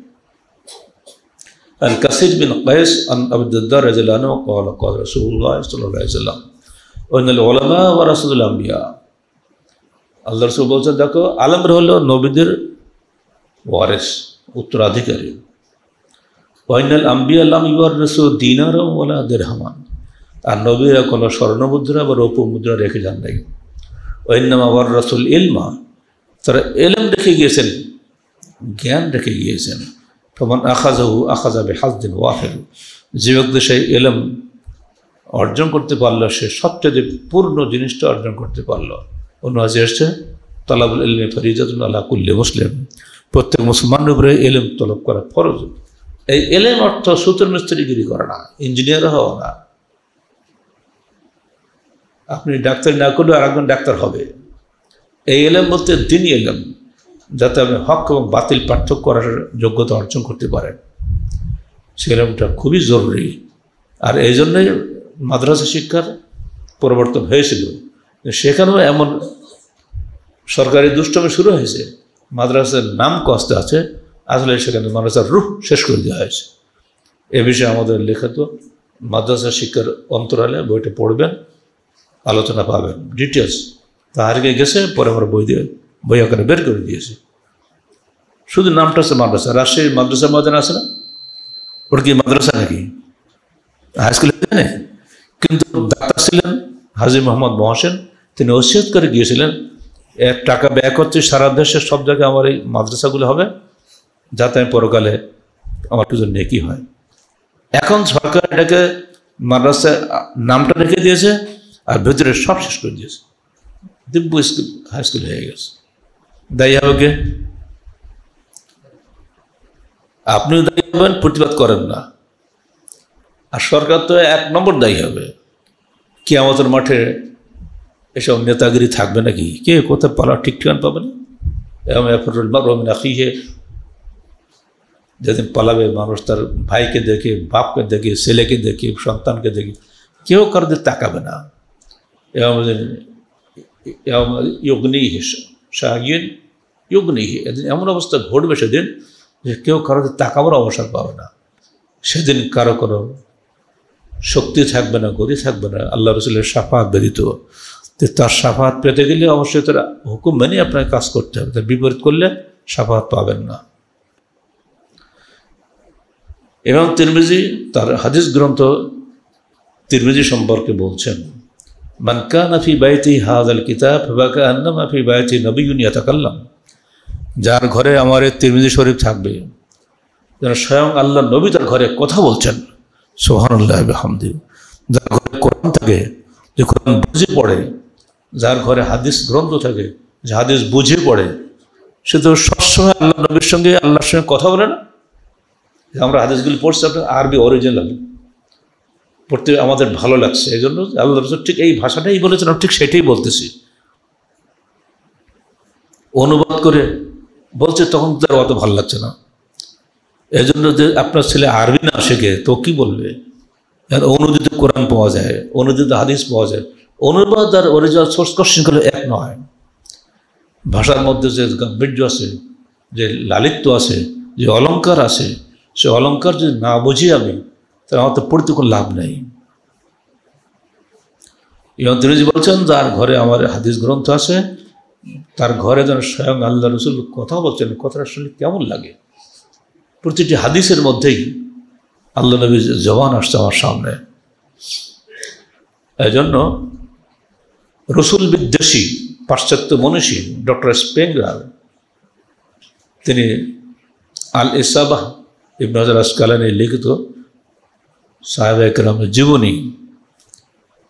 S1: الكثير بن قيس عن أبي الدرداء رضي الله عنه قال قال رسول الله صلى الله عليه وسلم وإن العلماء ورثة الأنبياء, আল্লাহ রাসূল বলছেন, দেখো আলেমরা হলো নবীদের ওয়ারিস, উত্তরাধিকারী। ওয়াইনাল আম্বিয়া লাম ইউওয়ারিসু দিনারাও ওয়ালা দিরহামান, আর নবীরা কোনো স্বর্ণমুদ্রা বা রৌপ্য মুদ্রা রেখে যান নাই। ওয়াইন্নামা ওয়ারাসুল ইলমা, তারা এলেম রেখে গিয়েছেন, জ্ঞান রেখে গিয়েছেন। ফমান আখাযাহু আখাযা বিহাজ্জিন ওয়াফির, যে ব্যক্তি সেই এলেম অর্জন করতে পারল, সে সবচেয়ে পূর্ণ জিনিসটা অর্জন করতে পারল। অন্য হাদিসে এসেছে তালাবুল ইলমি ফরিজাতুন আলা কুল্লি মুসলিম, প্রত্যেক মুসলমানের উপরে এলেম তলব করা ফরজ। এই এলেম অর্থ সূত্র মিস্ত্রিগিরি করা না, ইঞ্জিনিয়ার হওয়া না। আপনি ডাক্তারি না করলে আর একজন ডাক্তার হবে। এই এলেম বলতে দিনই এলেম, যাতে আপনি হক এবং বাতিল পার্থক্য করার যোগ্যতা অর্জন করতে পারেন, সে এলেমটা খুবই জরুরি। আর এই জন্যই মাদ্রাসা শিক্ষার পরিবর্তন হয়েছিল। সেখানেও এমন সরকারি দুষ্টমি শুরু হয়েছে, মাদ্রাসার নাম কষ্ট আছে, আসলে সেখানে মাদ্রাসার রূহ শেষ করে দেওয়া হয়েছে। এ বিষয়ে আমাদের লিখিত মাদ্রাসা শিক্ষার অন্তরালে বইটা পড়বেন, আলোচনা পাবেন ডিটেলস। তাহারিকে গেছে, পরে আমরা বই আকারে বের করে দিয়েছি। শুধু নামটা আছে মাদ্রাসা। রাজশাহীর মাদ্রাসা ময়দান আছে না, ওটা কি মাদ্রাসা নাকি? হাই স্কুলে জানে। কিন্তু ডাক্তার ছিলেন হাজী মোহাম্মদ মহসেন, তিনি ওসিয়ত করে গিয়েছিলেন, এক টাকা ব্যয় করতে সারা দেশের সব জায়গায় আমার এই মাদ্রাসাগুলো হবে, যাতে আমি পরকালে আমার কিছু নেকি হয়। এখন সরকার এটাকে মাদ্রাসা নামটা রেখে দিয়েছে, আর ভেতরে সব শেষ করে দিয়েছে, দিব্য স্কুল হাই স্কুল হয়ে গেছে। দায়ী হবে কে? আপনিও দায়ী হবেন, প্রতিবাদ করেন না, আর সরকার তো 1 নম্বর দায়ী হবে। কিয়ামতের মাঠে এসব নেতাগিরি থাকবে নাকি? কে কোথায় পালা ঠিক ঠিকান পাবে না? যেদিন পালাবে মানুষ তার ভাইকে দেখে, বাপকে দেখে, ছেলেকে দেখে, সন্তানকে দেখে, কেউ কারোর দিকে তাকাবে না। এমন অবস্থা ঘটবে সেদিন যে কেউ কারোর দিকে তাকাবার অবসর পাবে না। সেদিন কারো কোনো শক্তি থাকবে না, গতি থাকবে না আল্লাহ রসুলের শাফাত ব্যতীত। তার শাফাত পেতে গেলে অবশ্যই তার হুকুম মেনে আপনাকে কাজ করতে হবে, তার বিপরীত করলে শাফাত পাবেন না। এবং তিরমিজি তার হাদিস গ্রন্থ তিরমিজি সম্পর্কে বলছেন, মান কানা ফি বাইতি হাযাল কিতাব ফাকান্নামা ফি বাইতি নবিয়্যুন ইয়াতাকাল্লাম, যার ঘরে আমার এই তিরমিজি শরীফ থাকবে, যেন স্বয়ং আল্লাহ নবী তার ঘরে কথা বলছেন। সুবহানাল্লাহি ওয়া বিহামদিহি। যার ঘরে কোরআন থাকে, যে কোরআন বুঝে পড়ে, যার ঘরে হাদিস গ্রন্থ থাকে, যে হাদিস বুঝে পড়ে, সে তো সবসময় আল্লাহ নবীর সঙ্গে, আল্লাহর সঙ্গে কথা বলে না। আমরা হাদিসগুলি পড়ছি, আপনার আরবি অরিজিনাল পড়তে আমাদের ভালো লাগছে, এই জন্য আল্লাহ রাসূল ঠিক এই ভাষাটাই বলেছেন, ঠিক সেটাই বলতেছি। অনুবাদ করে বলছে তখন তার অত ভালো লাগছে না। এই জন্য যে আপনার ছেলে আরবি না শেখে তো কি বলবে? অনুদিত কোরআন পাওয়া যায়, অনুদিত হাদিস পাওয়া যায়, অনুবাদ আর অরিজিনাল সোর্স কোশ্চেন করলে এক নয়। ভাষার মধ্যে যে গাম্ভীর্য আছে, যে লালিত্য আছে, যে অলঙ্কার আছে, সে অলঙ্কার যদি না বুঝি আমি, তাহলে আমার তো পড়তে কোনো লাভ নেই। এবং তিনি বলছেন, যার ঘরে আমার হাদিস গ্রন্থ আছে, তার ঘরে যেন স্বয়ং আল্লাহ রসুল কথা বলছেন, কথাটা শুনলে কেমন লাগে। প্রতিটি হাদিসের মধ্যেই আল্লাহ নবীর জবান আসছে আমার সামনে। এই জন্য রসুল বিদ্বেষী পাশ্চাত্য মনীষী ডক্টর স্পেঙ্গার, তিনি আল ইসাবাহ ইবনে হাজার আসকালানী লিখিত সাহাবায়ে কেরামের জীবনী,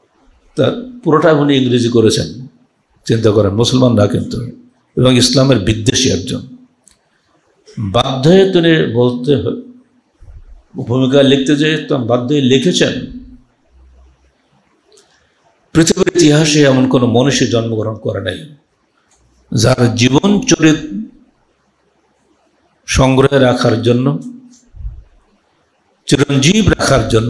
S1: তা পুরোটা উনি ইংরেজি করেছেন। চিন্তা করেন, মুসলমান না কিন্তু, এবং ইসলামের বিদ্বেষী একজন। বাধ্য হয়ে তিনি বলতে ভূমিকা লিখতে যে বাধ্য হয়ে লিখেছেন, পৃথিবীর ইতিহাসে এমন কোনো মনীষী জন্মগ্রহণ করে নাই যার জীবন চরিত সংগ্রহে রাখার জন্য, চিরঞ্জীব রাখার জন্য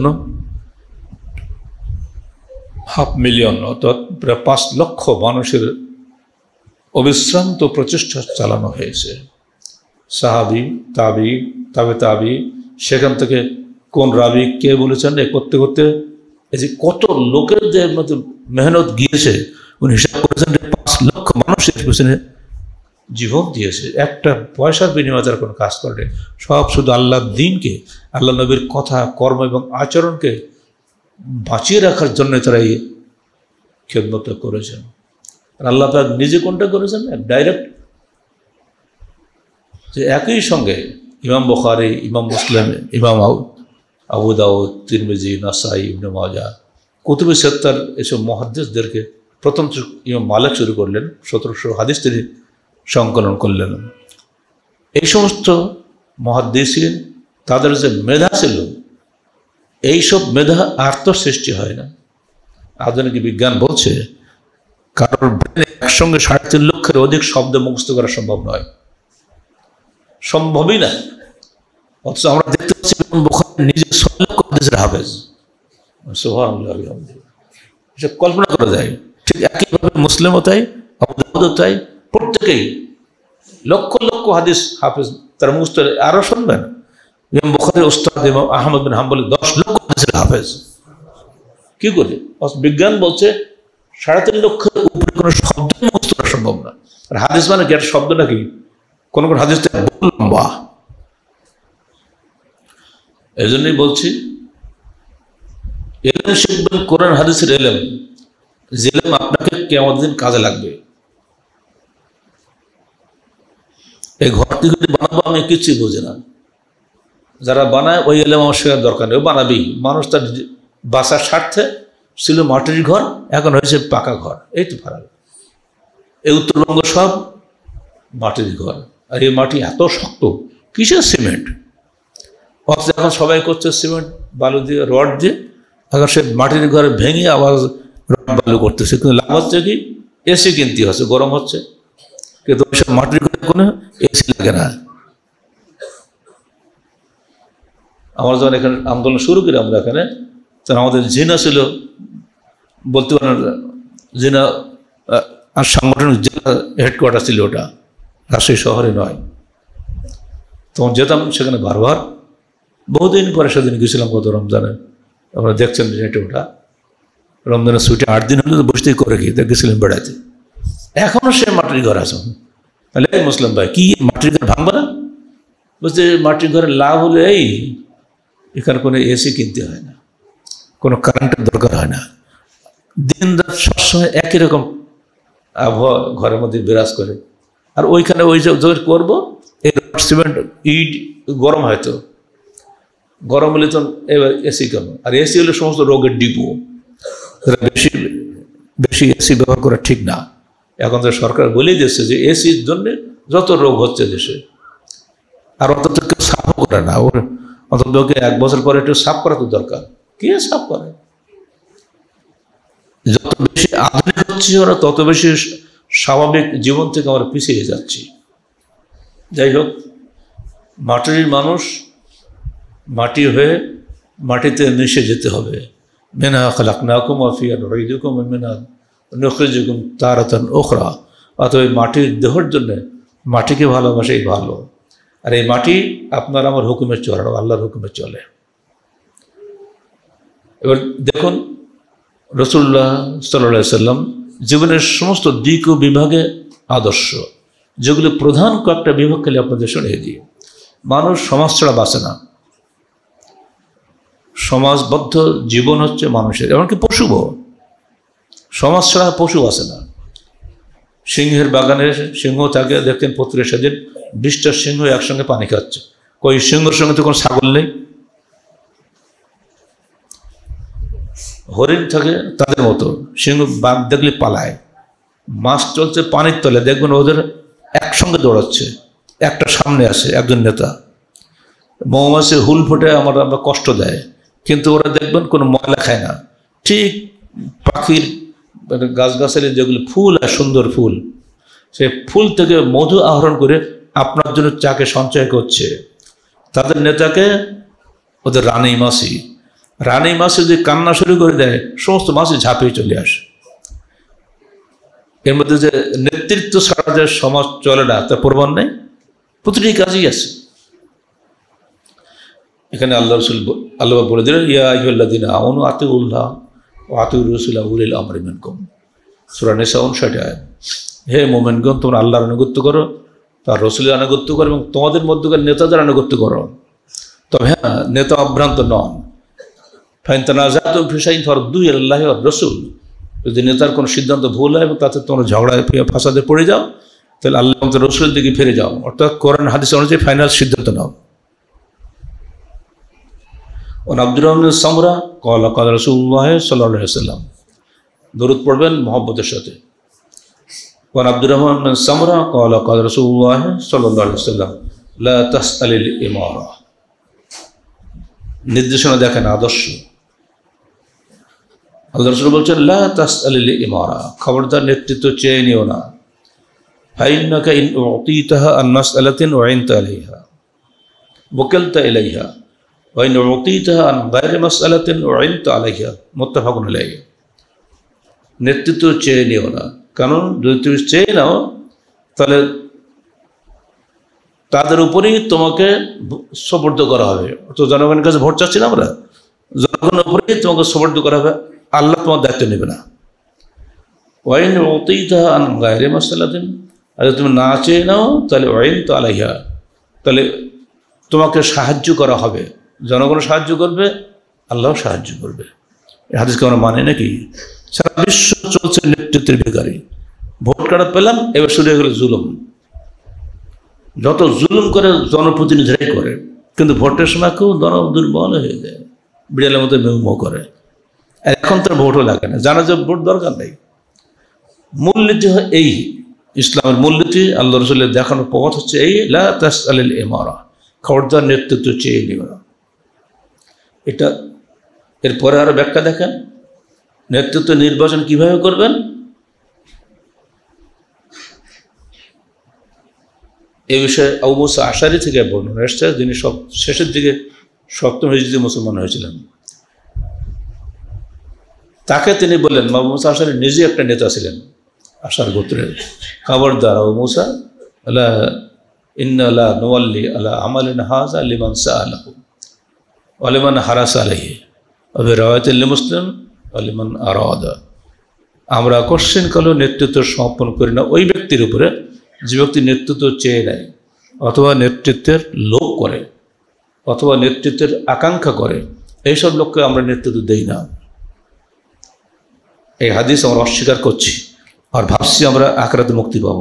S1: 500,000 অর্থাৎ প্রায় 5 লক্ষ মানুষের অবিশ্রান্ত প্রচেষ্টা চালানো হয়েছে। সাহাবি, তাবি, তাবে তাবি, সেখান থেকে কোন রাবি কে বলেছেন, এ করতে করতে এই যে কত লোকের যে মেহনত গিয়েছে, উনি হিসাব করেছেন যে 5 লক্ষ মানুষের পেছনে জীবন দিয়েছে। একটা পয়সার বিনিময়ে তারা কোনো কাজ করে, সব শুধু আল্লাহর দ্বীনকে, আল্লাহ নবীর কথা, কর্ম এবং আচরণকে বাঁচিয়ে রাখার জন্য তারা এই খেদমতটা করেছেন। আর আল্লাহ পাক নিজে কোনটা করেছেন, ডাইরেক্ট, যে একই সঙ্গে ইমাম বুখারী, ইমাম মুসলিম, ইমাম আবু দাউদ, তিরমিজি, নাসাই, ইবনে মাজাহ, কুতুবে সিত্তার এসব মুহাদ্দিসদেরকে প্রথম ইমাম মালিক শুরু করলেন, 1700 হাদিস তিনি সংকলন করলেন। এই সমস্ত মুহাদ্দিসিন তাদের যে মেধা ছিল, এইসব মেধা আর তো সৃষ্টি হয় না। আধুনিক বিজ্ঞান বলছে কারোর ব্রেনে একসঙ্গে 3.5 লক্ষের অধিক শব্দ মুখস্থ করা সম্ভব নয়, সম্ভবই না। অথচ আমরা দেখতে পাচ্ছি বুখারী নিজে 6 লক্ষ হাদিসের হাফেজ। সুবহানাল্লাহ, এটা কল্পনা করা যায়। ঠিক একইভাবে মুসলিমও তাই, আবু দাউদও তাই, প্রত্যেকেই লক্ষ লক্ষ হাদিস হাফেজ, তারা মুখস্থ। আরো শুনবেন, ইমাম বুখারীর উস্তাদ ইমাম আহমদ বিন হাম্বল 10 লক্ষ হাদিসের হাফেজ। কি করে? বিজ্ঞান বলছে 3.5 লক্ষের উপরে কোনো শব্দ মুখস্থ করা সম্ভব না। আর হাদিস মানে কি, একটা শব্দ নাকি? কোন কোন হাদিস লম্বা। এই জন্যই বলছি, এলেম শিখবেন, কোরআন হাদিসের এলেম, যে এলেম আপনাকে কিয়ামতের দিন কাজে লাগবে। এই ঘরটি যদি বানাবো, আমি কিছুই বুঝি না, যারা বানায় ওই এলেম আমার শেখার দরকার নেই, ও বানাবেই। মানুষ তার বাসার স্বার্থে ছিল মাটির ঘর, এখন হয়েছে পাকা ঘর, এই তো ফারাক। এই উত্তরবঙ্গ সব মাটির ঘর, আর এই মাটি এত শক্ত, কিসের সিমেন্ট? অথচ এখন সবাই করছে সিমেন্ট বালু দিয়ে, রড দিয়ে। এখন সে মাটির ঘরে ভেঙে আবার রড বালু করতেছে, কিন্তু লাভ হচ্ছে কি, এসি কিনতে হচ্ছে, গরম হচ্ছে। কিন্তু সব মাটির ঘরে কোনো এসি লাগে না। আমরা যখন এখানে আন্দোলন শুরু করি, আমরা এখানে, তখন আমাদের জিনা ছিল, বলতে পারেন জিনা আর সাংগঠনিক জেলা হেডকোয়ার্টার ছিল ওটা, রাজশাহী শহরে নয়। তখন যেতাম সেখানে বারবার। বহুদিন পরে সেদিন গেছিলাম গত রমজানে, আপনারা দেখছেন যেটা, ওটা রমজানের ছুটি 8 দিন হলে তো বসতেই করে গিয়ে গেছিলাম বেড়াতে। এখনও সে মাটির ঘর আছে। তাহলে এই মুসলিম ভাই, কি মাটির ঘর ভাঙবে না? বলছে মাটির ঘরের লাভ হলো এই, এখানে কোনো এসি কিনতে হয় না, কোনো কারেন্টের দরকার হয় না, দিন রাত সবসময় একই রকম আবহাওয়া ঘরের মধ্যে বিরাজ করে। আর ওইখানে ওই যে করবো, এই সিমেন্ট ইট গরম হয়তো, গরম হলে তো এবার এসি কেন? আর এসি হলে সমস্ত রোগের ডিপো। বেশি বেশি এসি ব্যবহার করা ঠিক না। এখন তো সরকার বলেই দিচ্ছে যে এসির জন্য যত রোগ হচ্ছে দেশে, আর অন্তত কেউ সাফও করে না। ওর অন্তত 1 বছর পরে একটু সাফ করা তো দরকার। কে সাফ করে? যত বেশি আধুনিক হচ্ছে ওরা, তত বেশি স্বাভাবিক জীবন থেকে আমরা পিছিয়ে যাচ্ছি। যাই হোক, মাটির মানুষ, মাটি হয়ে মাটিতে মিশে যেতে হবে। মিনহা খালাকনাকুম ওয়া ফিহা নুঈদুকুম ওয়া মিনহা নুখরিজুকুম তারাতান উখরা। অতএব মাটির দেহের জন্য মাটিকে ভালোবাসাই ভালো। আর এই মাটি আপনার আমার হুকুমে চলে, আল্লাহর হুকুমে চলে। এবার দেখুন, রাসূলুল্লাহ সাল্লাল্লাহু আলাইহি সাল্লাম জীবনের সমস্ত দিক ও বিভাগে আদর্শ, যেগুলো প্রধান কয়েকটা বিভাগ খেলে আপনাদের শুনিয়ে দিই। মানুষ সমাজ ছাড়া বাঁচে না। সমাজবদ্ধ জীবন হচ্ছে মানুষের, এমনকি পশুও। সমাজ ছাড়া পশু বাঁচে না। সিংহের বাগানে সিংহ থাকে, দেখতেন পত্রে সেদিন 20টা সিংহ একসঙ্গে পানি খাচ্ছে। কই সিংহের সঙ্গে তো কোনো ছাগল নেই। হরিণ থাকে তাদের মতো, সিংহ বাঘ দেখলে পালায়। মাছ চলছে পানির তলে, দেখবেন ওদের একসঙ্গে দৌড়াচ্ছে, একটা সামনে আসে একজন নেতা। মৌমাছি হুল ফুটে আমরা কষ্ট দেয়, কিন্তু ওরা দেখবেন কোনো ময়লা খায় না। ঠিক পাখির গাছগাছালি যেগুলো ফুল আর সুন্দর ফুল, সেই ফুল থেকে মধু আহরণ করে আপনার জন্য চাকে সঞ্চয় করছে। তাদের নেতাকে ওদের রানী মাছি, রানী মাছি যদি কান্না শুরু করে দেয়, সমস্ত মাছি ঝাঁপিয়ে চলে আসে। এর মধ্যে যে নেতৃত্ব ছাড়া যে সমাজ চলে না তার প্রমাণ নেই, প্রতিটি কাজই আছে। এখানে আল্লাহ বলে দিলেন, ইয়া আইয়ুহাল্লাযীনা আমানু আতিউল্লাহ ওয়া আতিউর রাসূলা উলিল আমরি মিনকুম, সূরা নিসা 59 আয়াত। হে মুমিনগণ, তোমরা আল্লাহর আনুগত্য করো, তার রাসূলের আনুগত্য করো, এবং তোমাদের মধ্যকার নেতাদের আনুগত্য করো। তবে হ্যাঁ, নেতা অভ্রান্ত নন। ফাইন তানাযাতুম ফি শাইইন ফারুদ্দুহু ইলাল্লাহি ওয়ার রাসূল, যদি নেতার কোনো সিদ্ধান্ত ভুল হয় এবং তাতে তোমরা ঝগড়ায় ফাসাদে পড়ে যাও, তাহলে আল্লাহ এবং রাসূলের দিকে ফিরে যাও, অর্থাৎ কোরআন হাদিস অনুযায়ী ফাইনাল সিদ্ধান্ত নাও। আব্দুর রহমান সামরা ক্বালা ক্বালা রাসূলুল্লাহ সাল্লাল্লাহু আলাইহি ওয়াসাল্লাম, দরুদ পড়বেন মুহাব্বতের সাথে। আব্দুর রহমান সামরা ক্বালা ক্বালা রাসূলুল্লাহ সাল্লাল্লাহু আলাইহি ওয়াসাল্লাম লা তাসআলিল ইমারা, নির্দেশনা দেখেন, আদর্শ। আল্লাহ রাসূল বলছেন, লা তাসআলিল ইমারা, খবরদার নেতৃত্ব চেয়ে নিও না। ফাইন্নাকা ইন উতিতাহা আন মাসআলাতিন ওয়া আনতা আলাইহা ওয়াকালতা ইলাইহা ওয়া ইন উতিতাহা আন গায়রি মাসআলাতিন ওয়া আনতা আলাইহা, মুত্তাফাকুন আলাইহি। নেতৃত্ব চেয়ে নিও না, কারণ যদি তুমি চেয়ে নাও তাহলে তাদের উপরেই তোমাকে সুপর্দ করা হবে। তো জনগণের কাছে ভোট চাচ্ছি না আমরা, জনগণের উপরেই তোমাকে সুপর্দ করা হবে, আল্লাহ তোমার দায়িত্ব নেবে না। ওয়াইন উতিতাহা আন গায়রি মাসআলাতিন, আর যদি তুমি না চেয়ে নাও তাহলে ওয়াইন তো আলাইহা, তাহলে তোমাকে সাহায্য করা হবে, জনগণ সাহায্য করবে, আল্লাহ সাহায্য করবে। এই হাদিসকে আমরা মানি নাকি? সারা বিশ্ব চলছে নেতৃত্বের বেকারি, ভোট কার্ড পেলাম, এবার শুরু হয়ে গেল জুলুম। যত জুলুম করে জনপ্রতিনিধিরাই করে, কিন্তু ভোটের সময় কেউ দুর্বল হয়ে যায়, বিড়ালের মতো মেউ করে। এখন তার ভোটও লাগে না, জানা যে ভোট দরকার নেই। মূলনীতি এই, ইসলামের মূলনীতি, আল্লাহ রাসূলের দেখানোর পথ হচ্ছে এই, লা তাসআলিল ইমারা, খবরদার নেতৃত্ব চেয়ে নিও না। এটা এরপরে আরো ব্যাখ্যা দেখেন, নেতৃত্ব নির্বাচন কিভাবে করবেন। এই বিষয়ে আবু মুসা আশারি থেকে বর্ণনা এসেছে, যিনি সব শেষের দিকে 7ম হিজরিতে মুসলমান হয়েছিলেন। তাকে তিনি বললেন, আবু মুসা আশারি নিজে একটা নেতা ছিলেন আশার গোত্রের, খবরদার আবু মুসা, আলা ইন্না লা নুওয়াল্লি আলা আমালিন হাযা লিমান সাআলাহু ওয়া লিমান হারাসা আলাইহি ওয়া ফি রাওয়ায়াতিল মুসলিম ওয়া লিমান আরাদা, আমরা কোশ্চেন কালো নেতৃত্ব সমর্পণ করি না ওই ব্যক্তির উপরে যে ব্যক্তি নেতৃত্ব চেয়ে নেয়, অথবা নেতৃত্বের লোভ করে, অথবা নেতৃত্বের আকাঙ্ক্ষা করে, এইসব লোককে আমরা নেতৃত্ব দেই না। এই হাদিস আমরা অস্বীকার করছি আর ভাবছি আমরা আখিরাতে মুক্তি পাবো।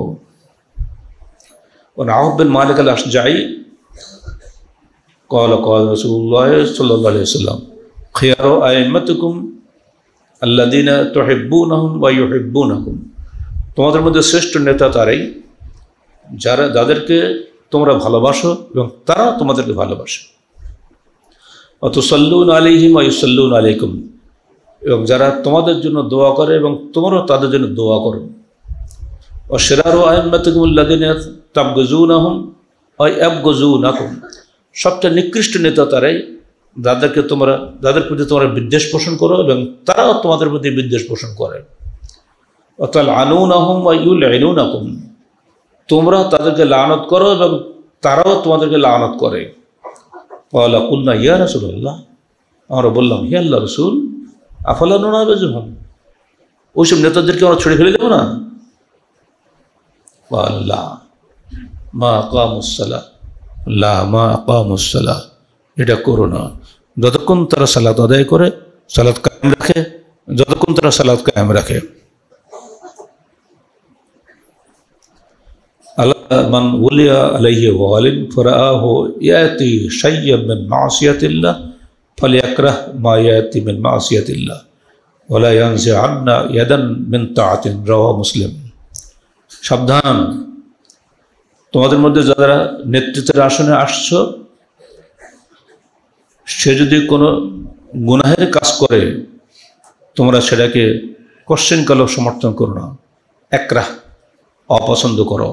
S1: আউফ বিন মালিক আল আশজাঈ ক্বালা ক্বালা রাসূলুল্লাহ সাল্লাল্লাহু আলাইহি ওয়াসাল্লাম, খিয়ারু আইম্মাতিকুম আল্লাযীনা তুহিব্বুনাহুম ওয়া ইউহিব্বুনাকুম, তোমাদের মধ্যে শ্রেষ্ঠ নেতা তারাই যাদেরকে তোমরা ভালোবাসো এবং তারা তোমাদেরকে ভালোবাসে। ওয়া তুসাল্লুনা আলাইহিম ওয়া ইউসাল্লুনা আলাইকুম, এবং যারা তোমাদের জন্য দোয়া করে এবং তোমরাও তাদের জন্য দোয়া করো। ওয়া শিরারু আইম্মাতিকুম আল্লাযীনা তাবগুজুনাহুম ওয়া ইয়াবগুজুনাকুম, সবচেয়ে নিকৃষ্ট নেতা তারাই যাদের প্রতি তোমরা বিদ্বেষ পোষণ করো এবং তারাও তোমাদের প্রতি বিদ্বেষ পোষণ করে। ওয়া তালআনুনাহুম ওয়া ইউলঈনুনাকুম, তোমরা তাদেরকে লানত করো এবং তারাও তোমাদেরকে লানত করে। ক্বালা কুলনা ইয়া রাসূলুল্লাহ, আমরা বললাম, হে আল্লাহর রাসূল, আফালা নুনাবিজুহুম, ওইসব নেতাদেরকে আমরা ছেড়ে ফেলে দেবো না? ক্বালা মা আকামুস সালাহ, লা মা আকামুস সালাহ, এটা করো না যতক্ষণ তারা সালাত আদায় করে, সালাত কায়েম রাখে, যতক্ষণ তারা সালাত কায়েম রাখে। মান ওলিয়া আলাইহি ওয়ালিন ফারাআহু ইয়াতি শাইয়্যান মিন মাসিয়াতিল্লাহ ফালিয়াকরাহ মা ইয়াতি মিন মাসিয়াতিল্লাহ, ওয়ালা ইয়ানজিআন্না ইয়াদান মিন তাআতিন, রাওয়াহু মুসলিম। সাবধান, তোমাদের মধ্যে যারা নেতৃত্বের আসনে আসছো, সে যদি কোনো গুনাহের কাজ করে তোমরা সেটাকে কোশ্চেনকালে সমর্থন করো না, একরাহ, অপছন্দ করো।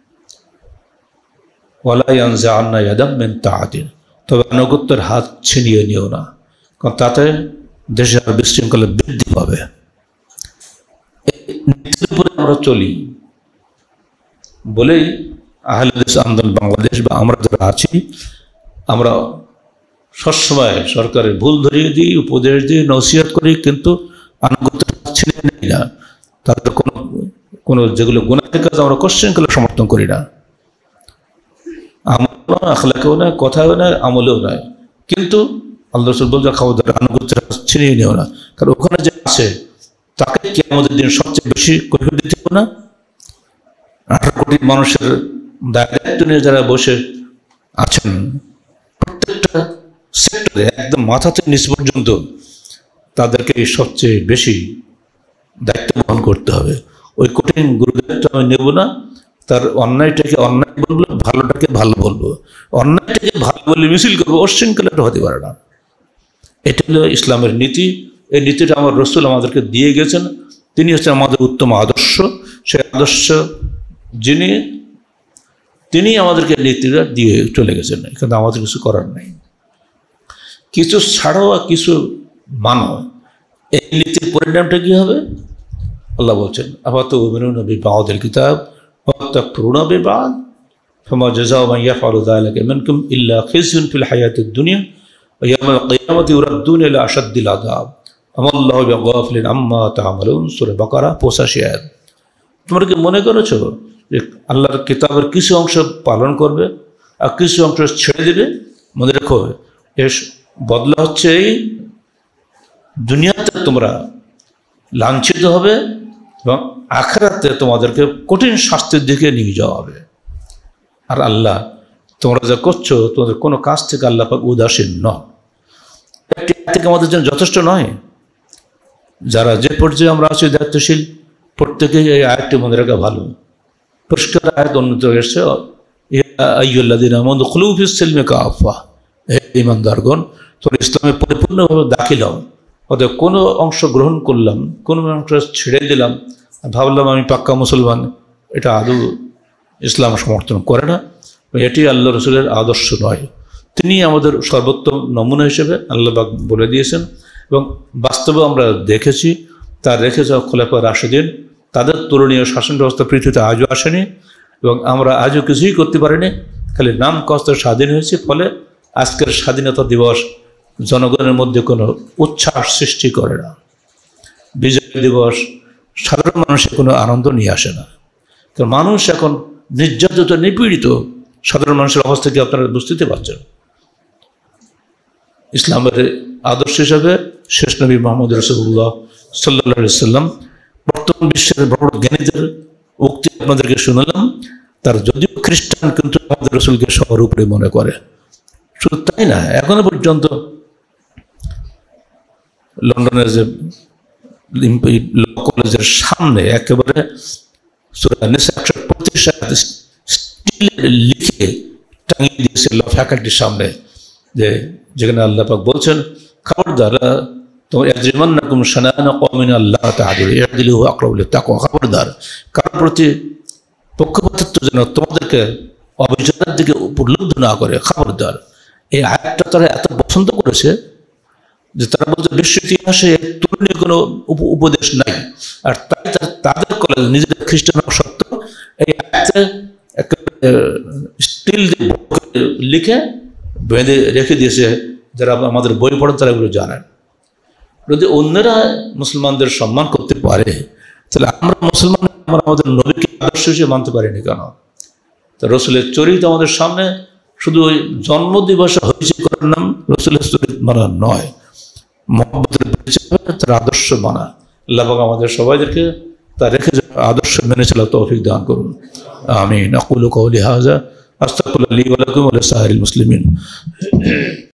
S1: ওয়ালা ইয়ানজিআন্না ইয়াদান মিন তাআতিন, তবে আনুগত্যের হাত ছিনিয়ে নিও না, কারণ তাতে দেশের বিশৃঙ্খলা বৃদ্ধি পাবে। নীতির উপরে আমরা চলি বলেই আহলে হাদিস আন্দোলন বাংলাদেশ বা আমরা যারা আছি, আমরা সবসময় সরকারের ভুল ধরিয়ে দিই, উপদেশ দিই, নসিহত করি, কিন্তু আনুগত্যের হাত ছিনিয়ে নিই না। তাদের কোনো যেগুলো গুনাহের কাজ আমরা কোশ্চেনকালে সমর্থন করি না, আমল না, আখলাকেও না, কথাও না, আমলেও নয়। কিন্তু আল্লাহ রাসূল বলছে খবরদার আনুগত্যের হাত ছিনিয়ে নিও না, কারণ ওখানে যে আছে তাকে কিয়ামতের দিন সবচেয়ে বেশি কৈফিয়ত দিতে হবে না। 18 কোটি মানুষের দায়িত্ব নিয়ে যারা বসে আছেন, প্রত্যেকটা সেক্টরে একদম মাথা থেকে নিচ পর্যন্ত তাদেরকে সবচেয়ে বেশি দায়িত্ব বহন করতে হবে। ওই কঠিন গুরুদায়িত্ব আমি নেব না। তার অন্যায়টাকে অন্যায় বলবো, ভালোটাকে ভালো বলবো। অন্যায়টাকে ভালো বলে মিছিল করবো, অশৃঙ্খলাটা হতে পারে না। এটা হলো ইসলামের নীতি। এই নীতিটা আমার রাসূল আমাদেরকে দিয়ে গেছেন। তিনি হচ্ছেন আমাদের উত্তম আদর্শ। সেই আদর্শ তিনি আমাদেরকে নীতিটা দিয়ে চলে গেছেন, কিন্তু আমাদের কিছু করার নেই। কিছু ছাড়ো আর কিছু মানো, এই নীতির পরিণামটা কি হবে? আল্লাহ বলছেন আফাতুমিনুনা বিবাদিল কিতাব ওয়া তাকফুরুনা বিবাদ ফামা জাযাউ মান ইয়াফআলু যালিকা মিনকুম ইল্লা খিzyun ফিল হায়াতিদ দুনিয়া ওয়া ইয়াওমাল কিয়ামাতি ইউরাদ্দুনা ইলা আশাদ্দিল আযাব আমাল্লাহু বিগাফিলিন আম্মা তা'মালুন। সূরা বাকারা 85 আয়াত। তোমরা কি মনে করেছো যে আল্লাহর কিতাবের কিছু অংশ পালন করবে আর কিছু অংশ ছেড়ে দেবে? মনে রেখো, এর বদলা হচ্ছে এই দুনিয়াতে তোমরা লাঞ্ছিত হবে এবং আখিরাতে তোমাদেরকে কঠিন শাস্তির দিকে নিয়ে যাওয়া হবে। আর আল্লাহ তোমরা যা করছো, তোমাদের কোনো কাজ থেকে আল্লাহ পাক উদাসীন নয়। একটি থেকে আমাদের জন্য যথেষ্ট নয়। যারা যে পর্যায়ে আমরা আছি দায়িত্বশীল, প্রত্যেকেই এই আয়াতটি মনে রাখা ভালো। পরিষ্কার আয়াত উন্নত এসছে, আইয়ুহাল্লাযীনা আমানু দুখুলু ফিস সিলমি কাফা, হে ঈমানদারগণ, তোমরা ইসলামে পরিপূর্ণভাবে দাখিল হও। অতএব কোনো অংশ গ্রহণ করলাম, কোনো অংশ ছেড়ে দিলাম, ভাবলাম আমি পাক্কা মুসলমান, এটা আদৌ ইসলাম সমর্থন করে না। এটি আল্লাহ রাসূলের আদর্শ নয়। তিনি আমাদের সর্বোত্তম নমুনা হিসেবে আল্লাহ পাক বলে দিয়েছেন এবং বাস্তবে আমরা দেখেছি। তার রেখে যাওয়া খোলাফায়ে রাশিদিন, তাদের তুলনীয় শাসন ব্যবস্থা পৃথিবীতে আজও আসেনি এবং আমরা আজও কিছুই করতে পারিনি, খালি নাম কষ্ট স্বাধীন হয়েছে। ফলে আজকের স্বাধীনতা দিবস জনগণের মধ্যে কোনো উচ্ছ্বাস সৃষ্টি করে না। বিজয় দিবস সাধারণ মানুষের কোনো আনন্দ নিয়ে আসে না। কারণ মানুষ এখন নির্যাতিত, নিপীড়িত। সাধারণ মানুষের অবস্থা কি আপনারা বুঝতে পারছেন? ইসলামের আদর্শ হিসাবে শেষ নবী মুহাম্মদ রাসূলুল্লাহ সাল্লাল্লাহু আলাইহি সাল্লাম বর্তমান বিশ্বের বড় জ্ঞানীদের উক্তি আপনাদেরকে শুনলাম। তার যদিও খ্রিস্টান, কিন্তু আমাদের রাসূলকে সবার উপরে মনে করে। শুধু তাই না, এখনো পর্যন্ত লন্ডনের যে ল কলেজের সামনে একেবারে সূরা নিসা 135 লিখে টাঙিয়ে দিয়েছে ল ফ্যাকাল্টির সামনে, যেখানে আল্লাহ পাক বলছেন, খবরদার তোমার ইয়াজরিমান্নাকুম শানাআনু কওমিন আল্লা তা'দিলু ই'দিলু হুয়া আকরাবু লিত-তাকওয়া, খবরদার কারোর প্রতি পক্ষপাতিত্ব যেন তোমাদেরকে অবিচারের দিকে উপলব্ধ না করে, খবরদার। এই আয়াতটা তারা এত পছন্দ করেছে যে তারা বলছে বিশ্ব ইতিহাসে তুলনীয় কোনো উপদেশ নাই। আর তাই তাদের কলেজ নিজেদের খ্রিস্টান সত্য এই আয়াতে স্টিল লিখে বেঁধে রেখে দিয়েছে। যারা আমাদের বই পড়েন তারা এগুলো জানেন। যদি অন্যরা মুসলমানদের সম্মান করতে পারে, তাহলে আমরা মুসলমান আমরা আমাদের নবীকে আদর্শ হিসেবে মানতে পারিনি কেন? তা রসুলের চরিত্র আমাদের সামনে শুধু ওই জন্মদিবসে হয়েছে করার নাম রসুলের চরিত্র মানা নয়, মহব্বতের পরিচয় তার আদর্শ মানা। আল্লাহ পাক আমাদের সবাইদেরকে তার রেখে যাওয়া আদর্শ মেনে চলার তৌফিক দান করুন। আমিন। আকুলু কওলি হাযা আস্তাগফিরুল্লাহ লি ওয়া লাকুম ওয়া লিসাইরিল মুসলিমিন।